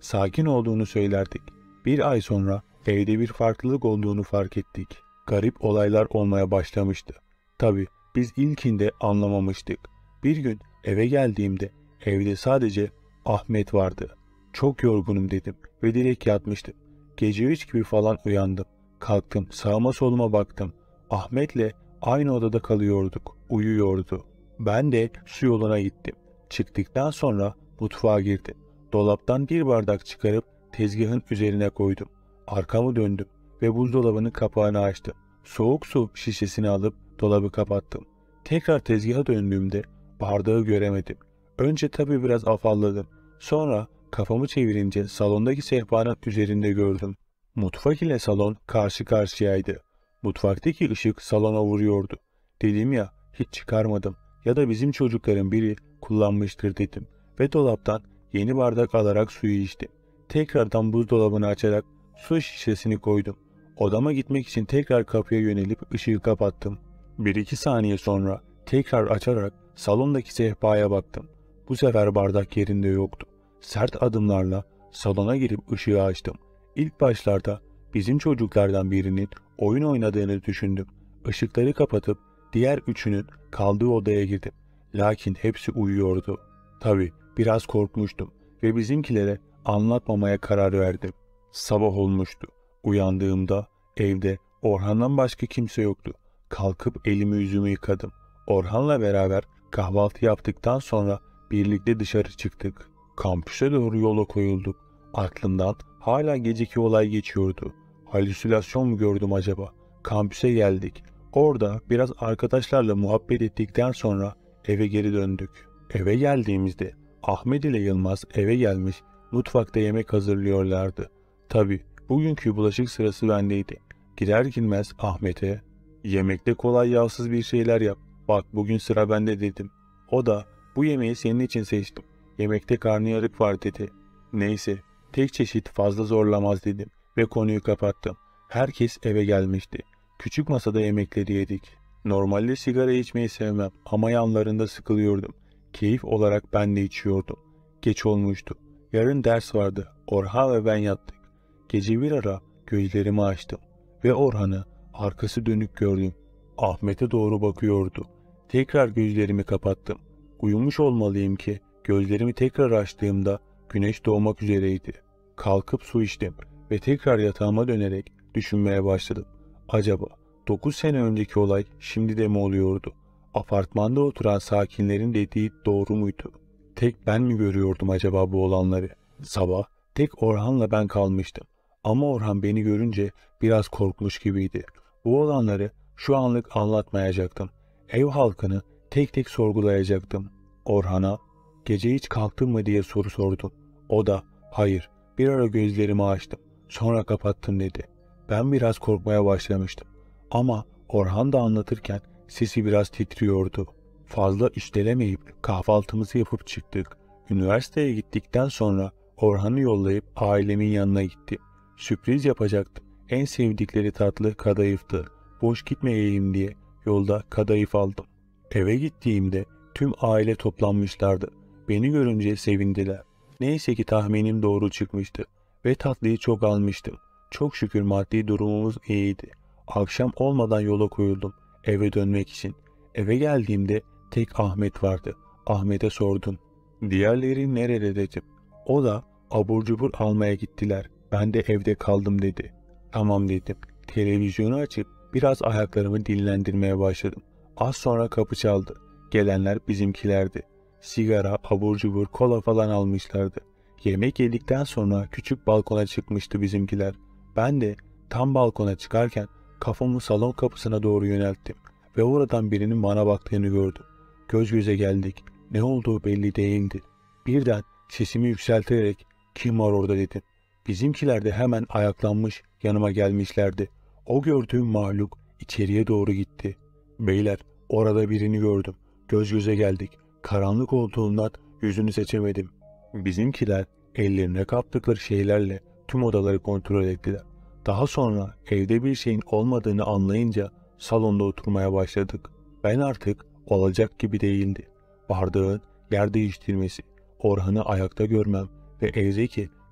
sakin olduğunu söylerdik. Bir ay sonra evde bir farklılık olduğunu fark ettik. Garip olaylar olmaya başlamıştı. Tabii biz ilkinde anlamamıştık. Bir gün eve geldiğimde evde sadece Ahmet vardı. Çok yorgunum dedim ve direkt yatmıştım. Gece 3 gibi falan uyandım. Kalktım, sağıma soluma baktım. Ahmet'le aynı odada kalıyorduk. Uyuyordu. Ben de su yoluna gittim. Çıktıktan sonra mutfağa girdim. Dolaptan bir bardak çıkarıp tezgahın üzerine koydum. Arkamı döndüm ve buzdolabının kapağını açtım. Soğuk su şişesini alıp dolabı kapattım. Tekrar tezgaha döndüğümde bardağı göremedim. Önce tabii biraz afalladım. Sonra kafamı çevirince salondaki sehpanın üzerinde gördüm. Mutfak ile salon karşı karşıyaydı. Mutfaktaki ışık salona vuruyordu. Dedim ya, hiç çıkarmadım ya da bizim çocukların biri kullanmıştır dedim ve dolaptan yeni bardak alarak suyu içtim. Tekrardan buzdolabını açarak su şişesini koydum. Odama gitmek için tekrar kapıya yönelip ışığı kapattım. 1-2 saniye sonra tekrar açarak salondaki sehpaya baktım. Bu sefer bardak yerinde yoktu. Sert adımlarla salona girip ışığı açtım. İlk başlarda bizim çocuklardan birinin oyun oynadığını düşündüm. Işıkları kapatıp diğer üçünün kaldığı odaya girdim. Lakin hepsi uyuyordu. Tabii biraz korkmuştum ve bizimkilere anlatmamaya karar verdim. Sabah olmuştu. Uyandığımda evde Orhan'dan başka kimse yoktu. Kalkıp elimi yüzümü yıkadım. Orhan'la beraber kahvaltı yaptıktan sonra birlikte dışarı çıktık. Kampüse doğru yola koyulduk. Aklımdan hala geceki olay geçiyordu. Halüsinasyon mu gördüm acaba? Kampüse geldik. Orada biraz arkadaşlarla muhabbet ettikten sonra eve geri döndük. Eve geldiğimizde Ahmet ile Yılmaz eve gelmiş, mutfakta yemek hazırlıyorlardı. Tabii bugünkü bulaşık sırası bendeydi. Girer girmez Ahmet'e "Yemekte kolay yağsız bir şeyler yap. Bak bugün sıra bende" dedim. O da "Bu yemeği senin için seçtim. Yemekte karnıyarık var" dedi. Neyse, tek çeşit fazla zorlamaz dedim ve konuyu kapattım. Herkes eve gelmişti. Küçük masada yemekleri yedik. Normalde sigara içmeyi sevmem ama yanlarında sıkılıyordum. Keyif olarak ben de içiyordum. Geç olmuştu. Yarın ders vardı. Orhan ve ben yattık. Gece bir ara gözlerimi açtım ve Orhan'ı arkası dönük gördüm. Ahmet'e doğru bakıyordu. Tekrar gözlerimi kapattım. Uyumuş olmalıyım ki gözlerimi tekrar açtığımda güneş doğmak üzereydi. Kalkıp su içtim ve tekrar yatağıma dönerek düşünmeye başladım. Acaba 9 sene önceki olay şimdi de mi oluyordu? Apartmanda oturan sakinlerin dediği doğru muydu? Tek ben mi görüyordum acaba bu olanları? Sabah tek Orhan'la ben kalmıştım. Ama Orhan beni görünce biraz korkmuş gibiydi. Bu olanları şu anlık anlatmayacaktım. Ev halkını tek tek sorgulayacaktım. Orhan'a "Gece hiç kalktın mı?" diye soru sordum. O da "Hayır, bir ara gözlerimi açtım, sonra kapattım" dedi. Ben biraz korkmaya başlamıştım. Ama Orhan da anlatırken sesi biraz titriyordu. Fazla üstelemeyip kahvaltımızı yapıp çıktık. Üniversiteye gittikten sonra Orhan'ı yollayıp ailemin yanına gittim. Sürpriz yapacaktım. En sevdikleri tatlı kadayıftı. Boş gitmeyeyim diye yolda kadayıf aldım. Eve gittiğimde tüm aile toplanmışlardı. Beni görünce sevindiler. Neyse ki tahminim doğru çıkmıştı ve tatlıyı çok almıştım. Çok şükür maddi durumumuz iyiydi. Akşam olmadan yola koyuldum eve dönmek için. Eve geldiğimde tek Ahmet vardı. Ahmet'e sordum. "Diğerleri nerede?" dedim. O da "Abur cubur almaya gittiler. Ben de evde kaldım" dedi. "Tamam" dedim. Televizyonu açıp biraz ayaklarımı dinlendirmeye başladım. Az sonra kapı çaldı. Gelenler bizimkilerdi. Sigara, abur cubur, kola falan almışlardı. Yemek yedikten sonra küçük balkona çıkmıştı bizimkiler. Ben de tam balkona çıkarken kafamı salon kapısına doğru yönelttim ve oradan birinin bana baktığını gördüm. Göz göze geldik. Ne olduğu belli değildi. Birden sesimi yükselterek "Kim var orada?" dedim. Bizimkiler de hemen ayaklanmış yanıma gelmişlerdi. O gördüğüm mahluk içeriye doğru gitti. "Beyler, orada birini gördüm. Göz göze geldik. Karanlık olduğundan yüzünü seçemedim." Bizimkiler ellerine kaptıkları şeylerle tüm odaları kontrol ettiler. Daha sonra evde bir şeyin olmadığını anlayınca salonda oturmaya başladık. Ben artık olacak gibi değildi. Bardağın yer değiştirmesi, Orhan'ı ayakta görmem ve evdeki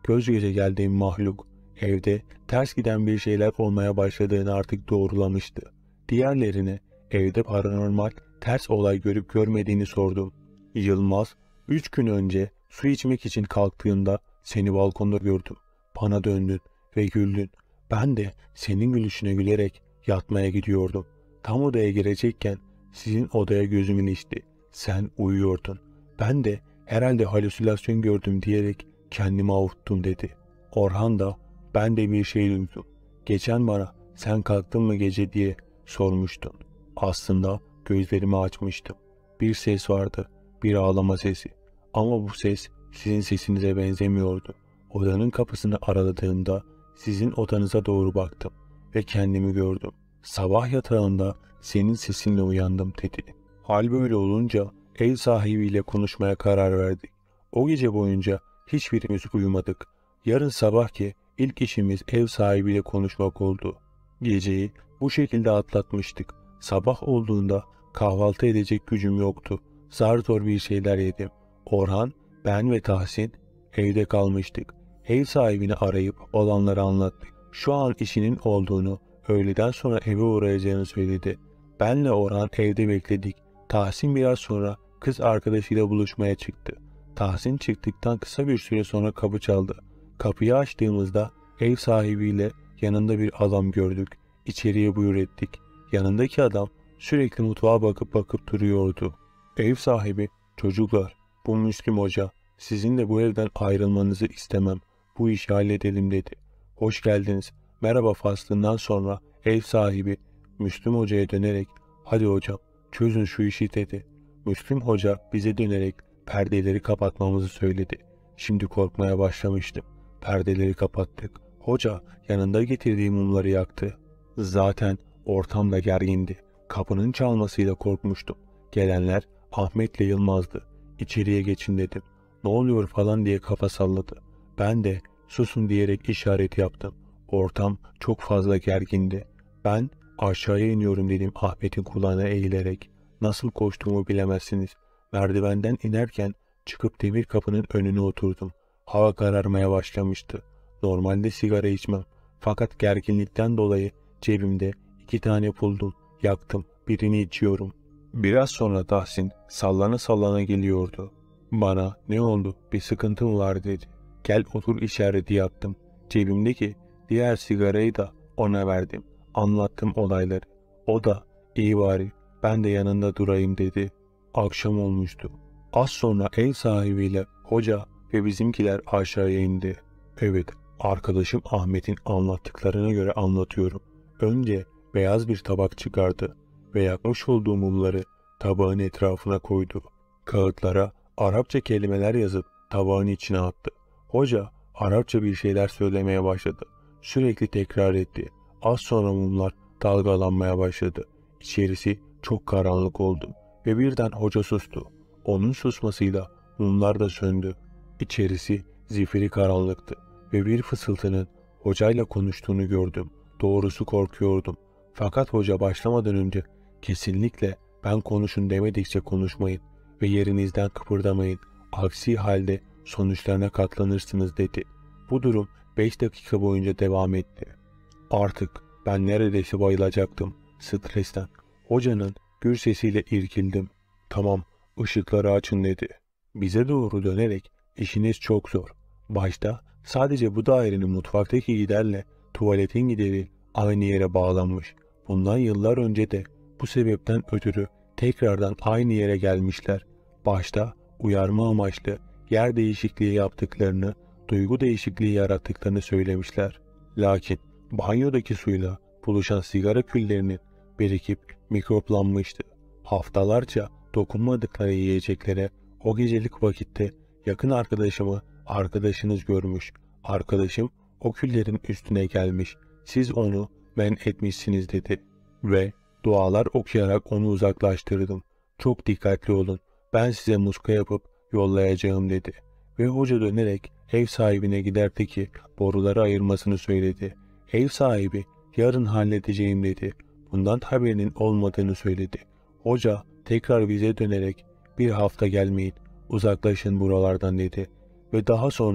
göz göze geldiğim mahluk evde ters giden bir şeyler olmaya başladığını artık doğrulamıştı. Diğerlerine evde paranormal ters olay görüp görmediğini sordum. Yılmaz, 3 gün önce su içmek için kalktığında seni balkonda gördüm. Bana döndün ve güldün. Ben de senin gülüşüne gülerek yatmaya gidiyordum. Tam odaya girecekken sizin odaya gözüm ilişti. Sen uyuyordun. Ben de herhalde halüsinasyon gördüm diyerek kendimi avuttum dedi. Orhan da ben de bir şey duydum. Geçen bana sen kalktın mı gece diye sormuştun. Aslında gözlerimi açmıştım. Bir ses vardı, bir ağlama sesi. Ama bu ses sizin sesinize benzemiyordu. Odanın kapısını araladığımda sizin odanıza doğru baktım ve kendimi gördüm. Sabah yatağında senin sesinle uyandım dedi. Hal böyle olunca ev sahibiyle konuşmaya karar verdik. O gece boyunca hiçbirimiz uyumadık. Yarın sabahki ilk işimiz ev sahibiyle konuşmak oldu. Geceyi bu şekilde atlatmıştık. Sabah olduğunda kahvaltı edecek gücüm yoktu. Zar zor bir şeyler yedim. Orhan, ben ve Tahsin evde kalmıştık. Ev sahibini arayıp olanları anlattık. Şu an işinin olduğunu, öğleden sonra eve uğrayacağını söyledi. Benle Orhan evde bekledik. Tahsin biraz sonra kız arkadaşıyla buluşmaya çıktı. Tahsin çıktıktan kısa bir süre sonra kapı çaldı. Kapıyı açtığımızda ev sahibiyle yanında bir adam gördük. İçeriye buyur ettik. Yanındaki adam sürekli mutfağa bakıp duruyordu. Ev sahibi, çocuklar, bu Müslüm Hoca, sizin de bu evden ayrılmanızı istemem. Bu işi halledelim dedi. Hoş geldiniz, merhaba faslından sonra ev sahibi Müslüm Hoca'ya dönerek hadi hocam çözün şu işi dedi. Müslüm Hoca bize dönerek perdeleri kapatmamızı söyledi. Şimdi korkmaya başlamıştım. Perdeleri kapattık. Hoca yanında getirdiği mumları yaktı. Zaten ortam da gergindi. Kapının çalmasıyla korkmuştum. Gelenler Ahmet'le Yılmaz'dı. İçeriye geçin dedim. Ne oluyor falan diye kafa salladı. Ben de susun diyerek işaret yaptım. Ortam çok fazla gergindi. Ben aşağıya iniyorum dedim Ahmet'in kulağına eğilerek. Nasıl koştuğumu bilemezsiniz. Merdivenden inerken çıkıp demir kapının önüne oturdum. Hava kararmaya başlamıştı. Normalde sigara içmem. Fakat gerginlikten dolayı cebimde 2 tane buldum. Yaktım. Birini içiyorum. Biraz sonra Tahsin sallana sallana geliyordu. Bana ne oldu, bir sıkıntı mı var dedi. Gel otur işareti yaptım. Cebimdeki diğer sigarayı da ona verdim. Anlattım olayları. O da iyi bari ben de yanında durayım dedi. Akşam olmuştu. Az sonra ev sahibiyle hoca ve bizimkiler aşağıya indi. Evet, arkadaşım Ahmet'in anlattıklarına göre anlatıyorum. Önce beyaz bir tabak çıkardı ve yakmış olduğu mumları tabağın etrafına koydu. Kağıtlara Arapça kelimeler yazıp tabağın içine attı. Hoca Arapça bir şeyler söylemeye başladı. Sürekli tekrar etti. Az sonra mumlar dalgalanmaya başladı. İçerisi çok karanlık oldu ve birden hoca sustu. Onun susmasıyla mumlar da söndü. İçerisi zifiri karanlıktı ve bir fısıltının hocayla konuştuğunu gördüm. Doğrusu korkuyordum. Fakat hoca başlamadan önce kesinlikle ben konuşun demedikçe konuşmayın ve yerinizden kıpırdamayın. Aksi halde sonuçlarına katlanırsınız dedi. Bu durum 5 dakika boyunca devam etti. Artık ben neredeyse bayılacaktım stresten. Hocanın gür sesiyle irkildim. Tamam, ışıkları açın dedi. Bize doğru dönerek işiniz çok zor. Başta sadece bu dairenin mutfaktaki giderle tuvaletin gideri aynı yere bağlanmış. Bundan yıllar önce de bu sebepten ötürü tekrardan aynı yere gelmişler. Başta uyarma amaçlı yer değişikliği yaptıklarını, duygu değişikliği yarattıklarını söylemişler. Lakin banyodaki suyla buluşan sigara küllerinin birikip mikroplanmıştı. Haftalarca dokunmadıkları yiyeceklere o gecelik vakitte yakın arkadaşımı arkadaşınız görmüş. Arkadaşım o küllerin üstüne gelmiş. Siz onu men etmişsiniz dedi. Ve dualar okuyarak onu uzaklaştırdım. Çok dikkatli olun. Ben size muska yapıp yollayacağım dedi. Ve hoca dönerek ev sahibine giderdi ki boruları ayırmasını söyledi. Ev sahibi yarın halledeceğim dedi. Bundan haberinin olmadığını söyledi. Hoca tekrar bize dönerek bir hafta gelmeyin, uzaklaşın buralardan dedi. Ve daha sonra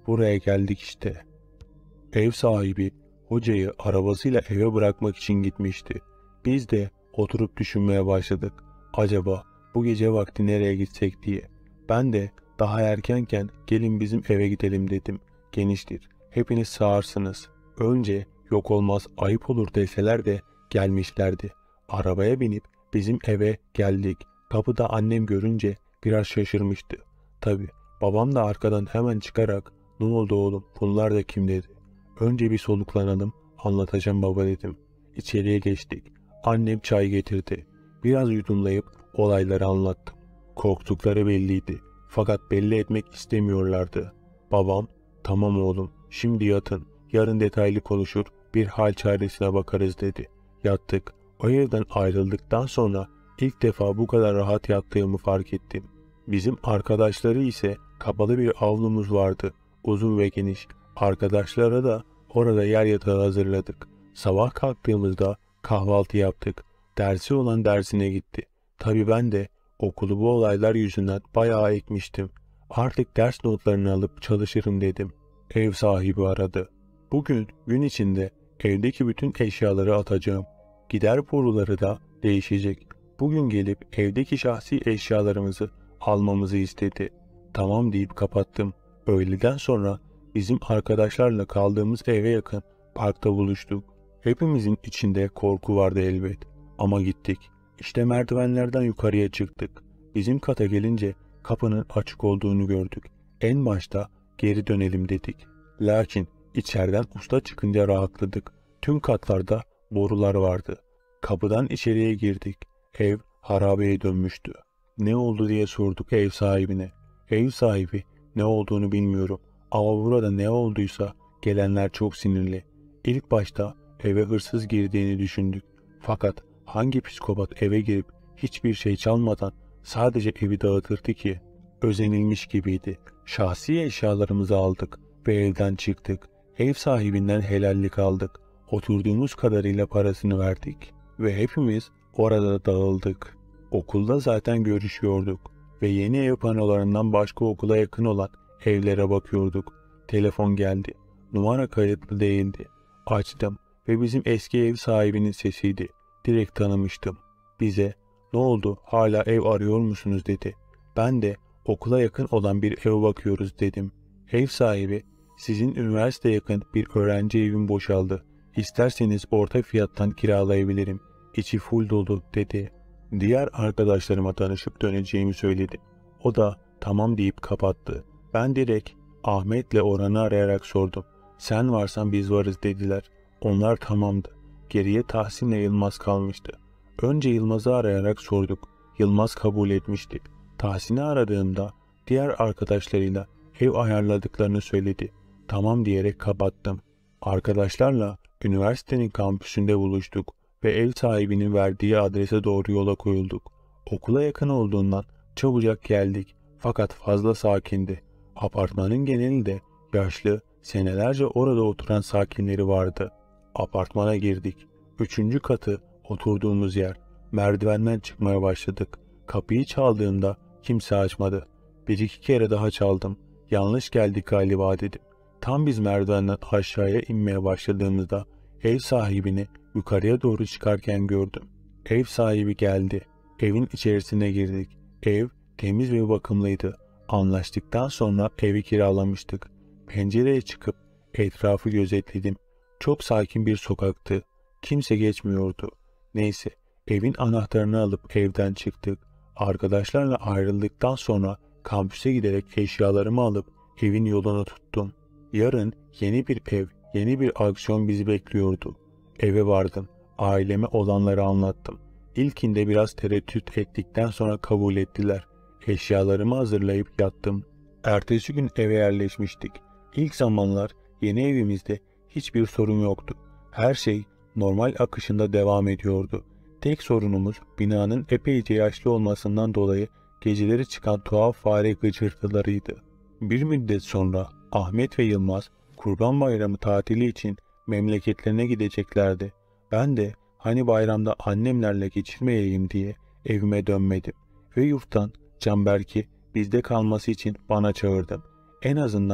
buraya geldik işte. Ev sahibi hocayı arabasıyla eve bırakmak için gitmişti. Biz de oturup düşünmeye başladık. Acaba bu gece vakti nereye gitsek diye. Ben de daha erkenken gelin bizim eve gidelim dedim. Geniştir. Hepiniz sağırsınız. Önce yok olmaz ayıp olur deseler de gelmişlerdi. Arabaya binip bizim eve geldik. Kapıda annem görünce biraz şaşırmıştı. Tabii babam da arkadan hemen çıkarak "Ne oldu oğlum, bunlar da kim?" dedi. "Önce bir soluklanalım, anlatacağım baba" dedim. İçeriye geçtik. Annem çay getirdi. Biraz yudumlayıp olayları anlattım. Korktukları belliydi. Fakat belli etmek istemiyorlardı. Babam, "Tamam oğlum, şimdi yatın. Yarın detaylı konuşur, bir hal çaresine bakarız" dedi. Yattık. O evden ayrıldıktan sonra ilk defa bu kadar rahat yattığımı fark ettim. Bizim arkadaşları ise kapalı bir avlumuz vardı. Uzun ve geniş. Arkadaşlara da orada yer yatağı hazırladık. Sabah kalktığımızda kahvaltı yaptık. Dersi olan dersine gitti. Tabii ben de okulu bu olaylar yüzünden bayağı ekmiştim. Artık ders notlarını alıp çalışırım dedim. Ev sahibi aradı. Bugün gün içinde evdeki bütün eşyaları atacağım. Gider boruları da değişecek. Bugün gelip evdeki şahsi eşyalarımızı almamızı istedi. Tamam deyip kapattım. Öğleden sonra bizim arkadaşlarla kaldığımız eve yakın parkta buluştuk. Hepimizin içinde korku vardı elbet. Ama gittik. İşte merdivenlerden yukarıya çıktık. Bizim kata gelince kapının açık olduğunu gördük. En başta geri dönelim dedik. Lakin içeriden usta çıkınca rahatladık. Tüm katlarda borular vardı. Kapıdan içeriye girdik. Ev harabeye dönmüştü. Ne oldu diye sorduk ev sahibine. Ev sahibi, "Ne olduğunu bilmiyorum ama burada ne olduysa gelenler çok sinirli. İlk başta eve hırsız girdiğini düşündük. Fakat hangi psikopat eve girip hiçbir şey çalmadan sadece evi dağıtırdı ki?" Özenilmiş gibiydi. Şahsi eşyalarımızı aldık ve evden çıktık. Ev sahibinden helallik aldık. Oturduğumuz kadarıyla parasını verdik ve hepimiz orada dağıldık. Okulda zaten görüşüyorduk ve yeni ev panolarından başka okula yakın olan evlere bakıyorduk. Telefon geldi. Numara kayıtlı değildi. Açtım ve bizim eski ev sahibinin sesiydi. Direkt tanımıştım. Bize "Ne oldu, hala ev arıyor musunuz?" dedi. Ben de "Okula yakın olan bir ev bakıyoruz" dedim. Ev sahibi, "Sizin üniversite yakın bir öğrenci evim boşaldı. İsterseniz orta fiyattan kiralayabilirim. İçi full dolu" dedi. Diğer arkadaşlarıma tanışıp döneceğimi söyledim. O da tamam deyip kapattı. Ben direkt Ahmet'le Orhan'ı arayarak sordum. "Sen varsan biz varız" dediler. Onlar tamamdı. Geriye Tahsin'le Yılmaz kalmıştı. Önce Yılmaz'ı arayarak sorduk. Yılmaz kabul etmişti. Tahsin'i aradığımda diğer arkadaşlarıyla ev ayarladıklarını söyledi. Tamam diyerek kapattım. Arkadaşlarla üniversitenin kampüsünde buluştuk ve ev sahibinin verdiği adrese doğru yola koyulduk. Okula yakın olduğundan çabucak geldik fakat fazla sakindi. Apartmanın genelinde yaşlı, senelerce orada oturan sakinleri vardı. Apartmana girdik. 3. katı oturduğumuz yer. Merdivenden çıkmaya başladık. Kapıyı çaldığımda kimse açmadı. 1-2 kere daha çaldım. Yanlış geldik galiba dedim. Tam biz merdivenden aşağıya inmeye başladığımızda ev sahibini yukarıya doğru çıkarken gördüm. Ev sahibi geldi. Evin içerisine girdik. Ev temiz ve bakımlıydı. Anlaştıktan sonra evi kiralamıştık. Pencereye çıkıp etrafı gözetledim. Çok sakin bir sokaktı. Kimse geçmiyordu. Neyse, evin anahtarını alıp evden çıktık. Arkadaşlarla ayrıldıktan sonra kampüse giderek eşyalarımı alıp evin yolunu tuttum. Yarın yeni bir ev, yeni bir aksiyon bizi bekliyordu. Eve vardım. Aileme olanları anlattım. İlkinde biraz tereddüt ettikten sonra kabul ettiler. Eşyalarımı hazırlayıp yattım. Ertesi gün eve yerleşmiştik. İlk zamanlar yeni evimizde hiçbir sorun yoktu. Her şey normal akışında devam ediyordu. Tek sorunumuz binanın epeyce yaşlı olmasından dolayı geceleri çıkan tuhaf fare gıcırtılarıydı. Bir müddet sonra Ahmet ve Yılmaz Kurban Bayramı tatili için memleketlerine gideceklerdi. Ben de hani bayramda annemlerle geçirmeyeyim diye evime dönmedim ve yurttan Canberk'i bizde kalması için bana çağırdım. En azından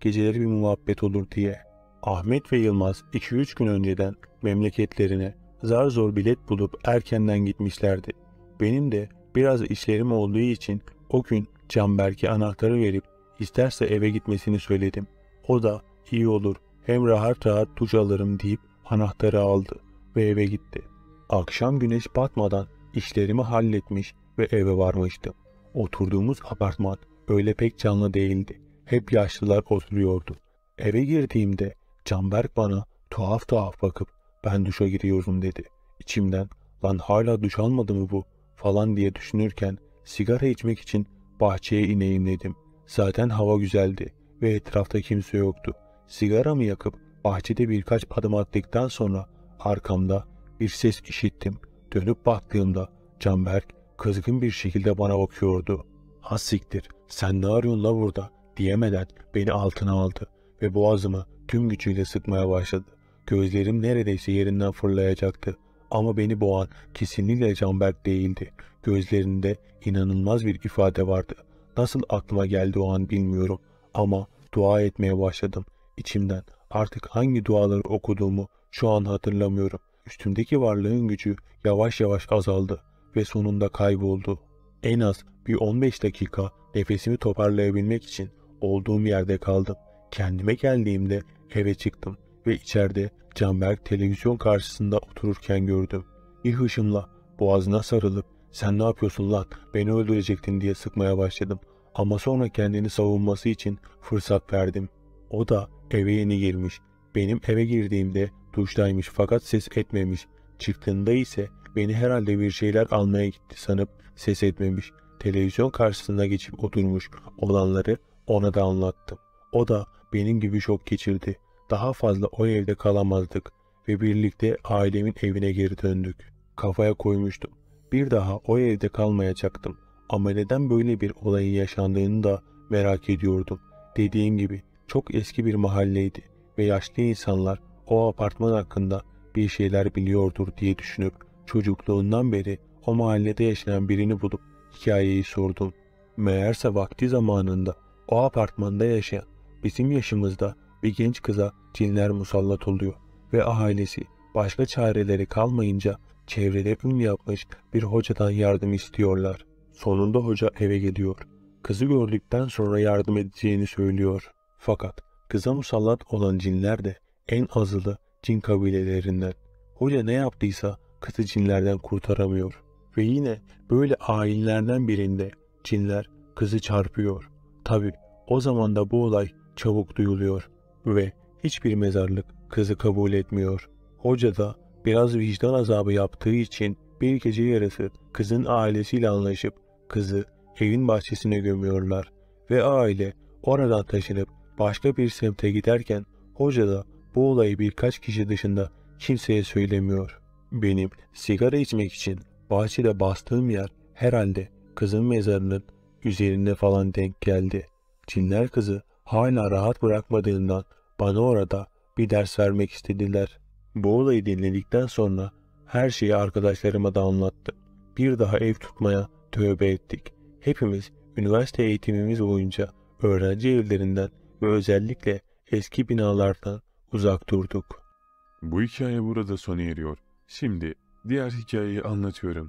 geceleri bir muhabbet olur diye. Ahmet ve Yılmaz 2-3 gün önceden memleketlerine zar zor bilet bulup erkenden gitmişlerdi. Benim de biraz işlerim olduğu için o gün Canberk'e anahtarı verip isterse eve gitmesini söyledim. O da iyi olur, hem rahat rahat duş alırım deyip anahtarı aldı ve eve gitti. Akşam güneş batmadan işlerimi halletmiş ve eve varmıştım. Oturduğumuz apartman öyle pek canlı değildi. Hep yaşlılar oturuyordu. Eve girdiğimde Canberk bana tuhaf tuhaf bakıp ben duşa giriyorum dedi. İçimden lan hala duş almadı mı bu falan diye düşünürken sigara içmek için bahçeye ineyim dedim. Zaten hava güzeldi ve etrafta kimse yoktu. Sigaramı yakıp bahçede birkaç adım attıktan sonra arkamda bir ses işittim. Dönüp baktığımda Canberk kızgın bir şekilde bana bakıyordu. "Ha siktir, sen ne arıyorsun la burada?" diyemeden beni altına aldı ve boğazımı tüm gücüyle sıkmaya başladı. Gözlerim neredeyse yerinden fırlayacaktı. Ama beni boğan kesinlikle Canberk değildi. Gözlerinde inanılmaz bir ifade vardı. Nasıl aklıma geldi o an bilmiyorum ama dua etmeye başladım. İçimden artık hangi duaları okuduğumu şu an hatırlamıyorum. Üstümdeki varlığın gücü yavaş yavaş azaldı ve sonunda kayboldu. En az bir 15 dakika nefesimi toparlayabilmek için olduğum yerde kaldım. Kendime geldiğimde eve çıktım ve içeride Canberk televizyon karşısında otururken gördüm. Bir hışımla boğazına sarılıp "Sen ne yapıyorsun lan, beni öldürecektin" diye sıkmaya başladım. Ama sonra kendini savunması için fırsat verdim. O da eve yeni girmiş. Benim eve girdiğimde duştaymış fakat ses etmemiş. Çıktığında ise beni herhalde bir şeyler almaya gitti sanıp ses etmemiş. Televizyon karşısına geçip oturmuş olanları ona da anlattım. O da benim gibi şok geçirdi. Daha fazla o evde kalamazdık ve birlikte ailemin evine geri döndük. Kafaya koymuştum. Bir daha o evde kalmayacaktım. Ama neden böyle bir olayın yaşandığını da merak ediyordum. Dediğim gibi çok eski bir mahalleydi ve yaşlı insanlar o apartman hakkında bir şeyler biliyordur diye düşünüp çocukluğundan beri o mahallede yaşayan birini bulup hikayeyi sordum. Meğerse vakti zamanında o apartmanda yaşayan bizim yaşımızda bir genç kıza cinler musallat oluyor ve ailesi başka çareleri kalmayınca çevrede ün yapmış bir hocadan yardım istiyorlar. Sonunda hoca eve geliyor. Kızı gördükten sonra yardım edeceğini söylüyor. Fakat kıza musallat olan cinler de en azılı cin kabilelerinden. Hoca ne yaptıysa kızı cinlerden kurtaramıyor. Ve yine böyle ayinlerden birinde cinler kızı çarpıyor. Tabi o zaman da bu olay çabuk duyuluyor ve hiçbir mezarlık kızı kabul etmiyor. Hoca da biraz vicdan azabı yaptığı için bir gece yarısı kızın ailesiyle anlaşıp kızı evin bahçesine gömüyorlar ve aile oradan taşınıp başka bir semte giderken hoca da bu olayı birkaç kişi dışında kimseye söylemiyor. Benim sigara içmek için bahçede bastığım yer herhalde kızın mezarının üzerinde falan denk geldi. Cinler kızı hala rahat bırakmadığından bana orada bir ders vermek istediler. Bu olayı dinledikten sonra her şeyi arkadaşlarıma da anlattım. Bir daha ev tutmaya tövbe ettik. Hepimiz üniversite eğitimimiz boyunca öğrenci evlerinden ve özellikle eski binalardan uzak durduk. Bu hikaye burada sona eriyor. Şimdi diğer hikayeyi anlatıyorum.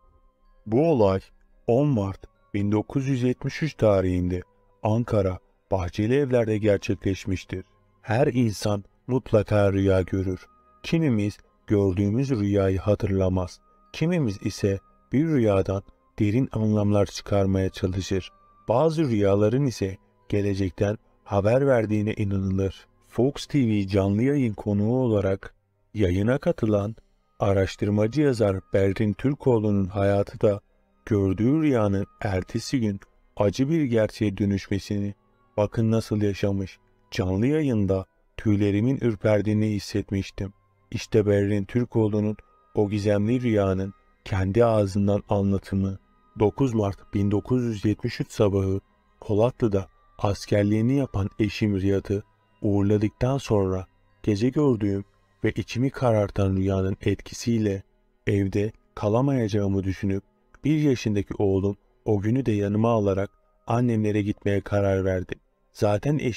Bu olay 10 Mart 1973 tarihinde Ankara Bahçeli Evler'de gerçekleşmiştir. Her insan mutlaka rüya görür. Kimimiz gördüğümüz rüyayı hatırlamaz. Kimimiz ise bir rüyadan derin anlamlar çıkarmaya çalışır. Bazı rüyaların ise gelecekten haber verdiğine inanılır. Fox TV canlı yayın konuğu olarak yayına katılan araştırmacı yazar Berrin Türkoğlu'nun hayatı da gördüğü rüyanın ertesi gün acı bir gerçeğe dönüşmesini bakın nasıl yaşamış. Canlı yayında tüylerimin ürperdiğini hissetmiştim. İşte Berrin Türkoğlu'nun o gizemli rüyanın kendi ağzından anlatımı. 9 Mart 1973 sabahı Polatlı'da askerliğini yapan eşim Riyad'ı uğurladıktan sonra gece gördüğüm ve içimi karartan rüyanın etkisiyle evde kalamayacağımı düşünüp 1 yaşındaki oğlum o günü de yanıma alarak annemlere gitmeye karar verdim. Zaten eşim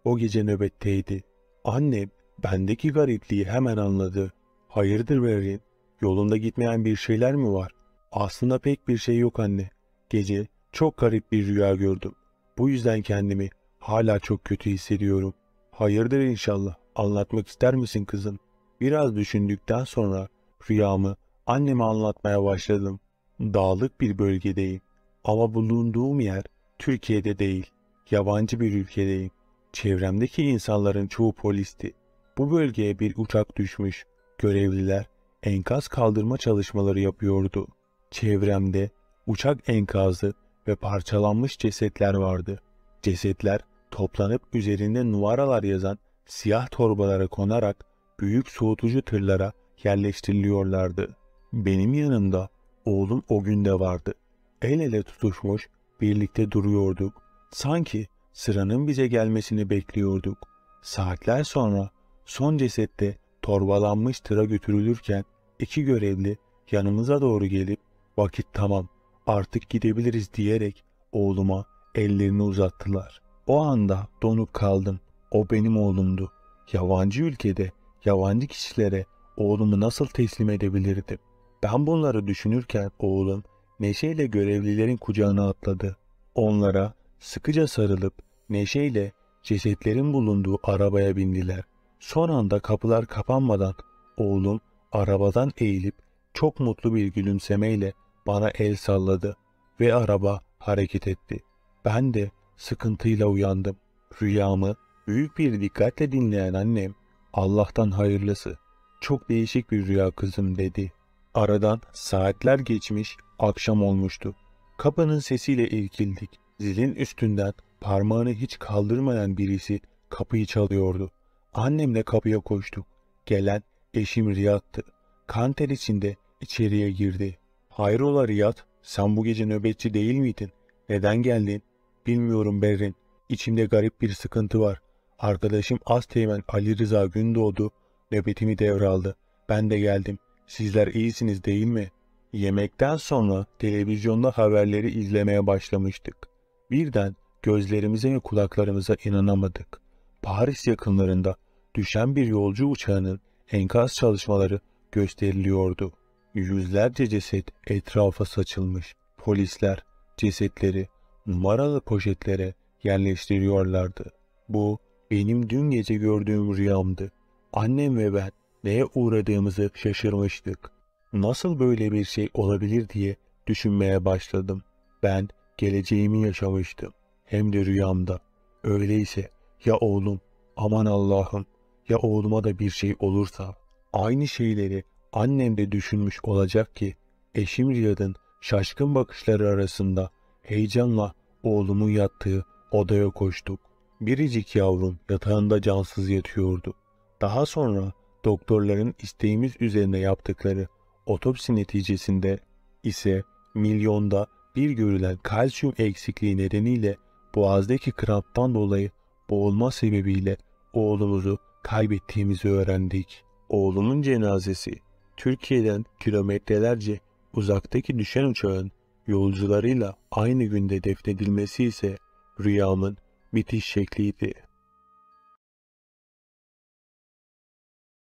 O gece nöbetteydi. Annem bendeki garipliği hemen anladı. Hayırdır Berrin? Yolunda gitmeyen bir şeyler mi var? Aslında pek bir şey yok anne. Gece çok garip bir rüya gördüm. Bu yüzden kendimi hala çok kötü hissediyorum. Hayırdır inşallah. Anlatmak ister misin kızım? Biraz düşündükten sonra rüyamı anneme anlatmaya başladım. Dağlık bir bölgedeyim. Ama bulunduğum yer Türkiye'de değil. Yabancı bir ülkedeyim. Çevremdeki insanların çoğu polisti. Bu bölgeye bir uçak düşmüş. Görevliler enkaz kaldırma çalışmaları yapıyordu. Çevremde uçak enkazı ve parçalanmış cesetler vardı. Cesetler toplanıp üzerinde numaralar yazan siyah torbalara konarak büyük soğutucu tırlara yerleştiriliyorlardı. Benim yanımda oğlum o gün de vardı. El ele tutuşmuş birlikte duruyorduk. Sanki sıranın bize gelmesini bekliyorduk. Saatler sonra son cesette torbalanmış tıra götürülürken iki görevli yanımıza doğru gelip vakit tamam artık gidebiliriz diyerek oğluma ellerini uzattılar. O anda donup kaldım. O benim oğlumdu. Yabancı ülkede yabancı kişilere oğlumu nasıl teslim edebilirdim? Ben bunları düşünürken oğlum neşeyle görevlilerin kucağına atladı. Onlara sıkıca sarılıp neşeyle cesetlerin bulunduğu arabaya bindiler. Son anda kapılar kapanmadan oğlum arabadan eğilip çok mutlu bir gülümsemeyle bana el salladı ve araba hareket etti. Ben de sıkıntıyla uyandım. Rüyamı büyük bir dikkatle dinleyen annem, "Allah'tan hayırlısı, çok değişik bir rüya kızım," dedi. Aradan saatler geçmiş, akşam olmuştu. Kapının sesiyle irkildik. Zilin üstünden parmağını hiç kaldırmayan birisi kapıyı çalıyordu. Annemle kapıya koştuk. Gelen eşim Riyad'tı. Kan ter içinde içeriye girdi. "Hayrola Riyad, sen bu gece nöbetçi değil miydin? Neden geldin?" "Bilmiyorum Berrin. İçimde garip bir sıkıntı var. Arkadaşım Asteğmen Ali Rıza Gündoğdu nöbetimi devraldı. Ben de geldim. Sizler iyisiniz değil mi?" Yemekten sonra televizyonda haberleri izlemeye başlamıştık. Birden gözlerimize ve kulaklarımıza inanamadık. Paris yakınlarında düşen bir yolcu uçağının enkaz çalışmaları gösteriliyordu. Yüzlerce ceset etrafa saçılmış. Polisler cesetleri numaralı poşetlere yerleştiriyorlardı. Bu benim dün gece gördüğüm rüyamdı. Annem ve ben neye uğradığımızı şaşırmıştık. Nasıl böyle bir şey olabilir diye düşünmeye başladım. Ben geleceğimi yaşamıştım. Hem de rüyamda. Öyleyse ya oğlum, aman Allah'ım, ya oğluma da bir şey olursa? Aynı şeyleri annem de düşünmüş olacak ki eşim Riyad'ın şaşkın bakışları arasında heyecanla oğlumun yattığı odaya koştuk. Biricik yavrum yatağında cansız yatıyordu. Daha sonra doktorların isteğimiz üzerine yaptıkları otopsi neticesinde ise milyonda bir görülen kalsiyum eksikliği nedeniyle boğazdaki kramptan dolayı boğulma sebebiyle oğlumuzu kaybettiğimizi öğrendik. Oğlumun cenazesi Türkiye'den kilometrelerce uzaktaki düşen uçağın yolcularıyla aynı günde defnedilmesi ise rüyamın bitiş şekliydi.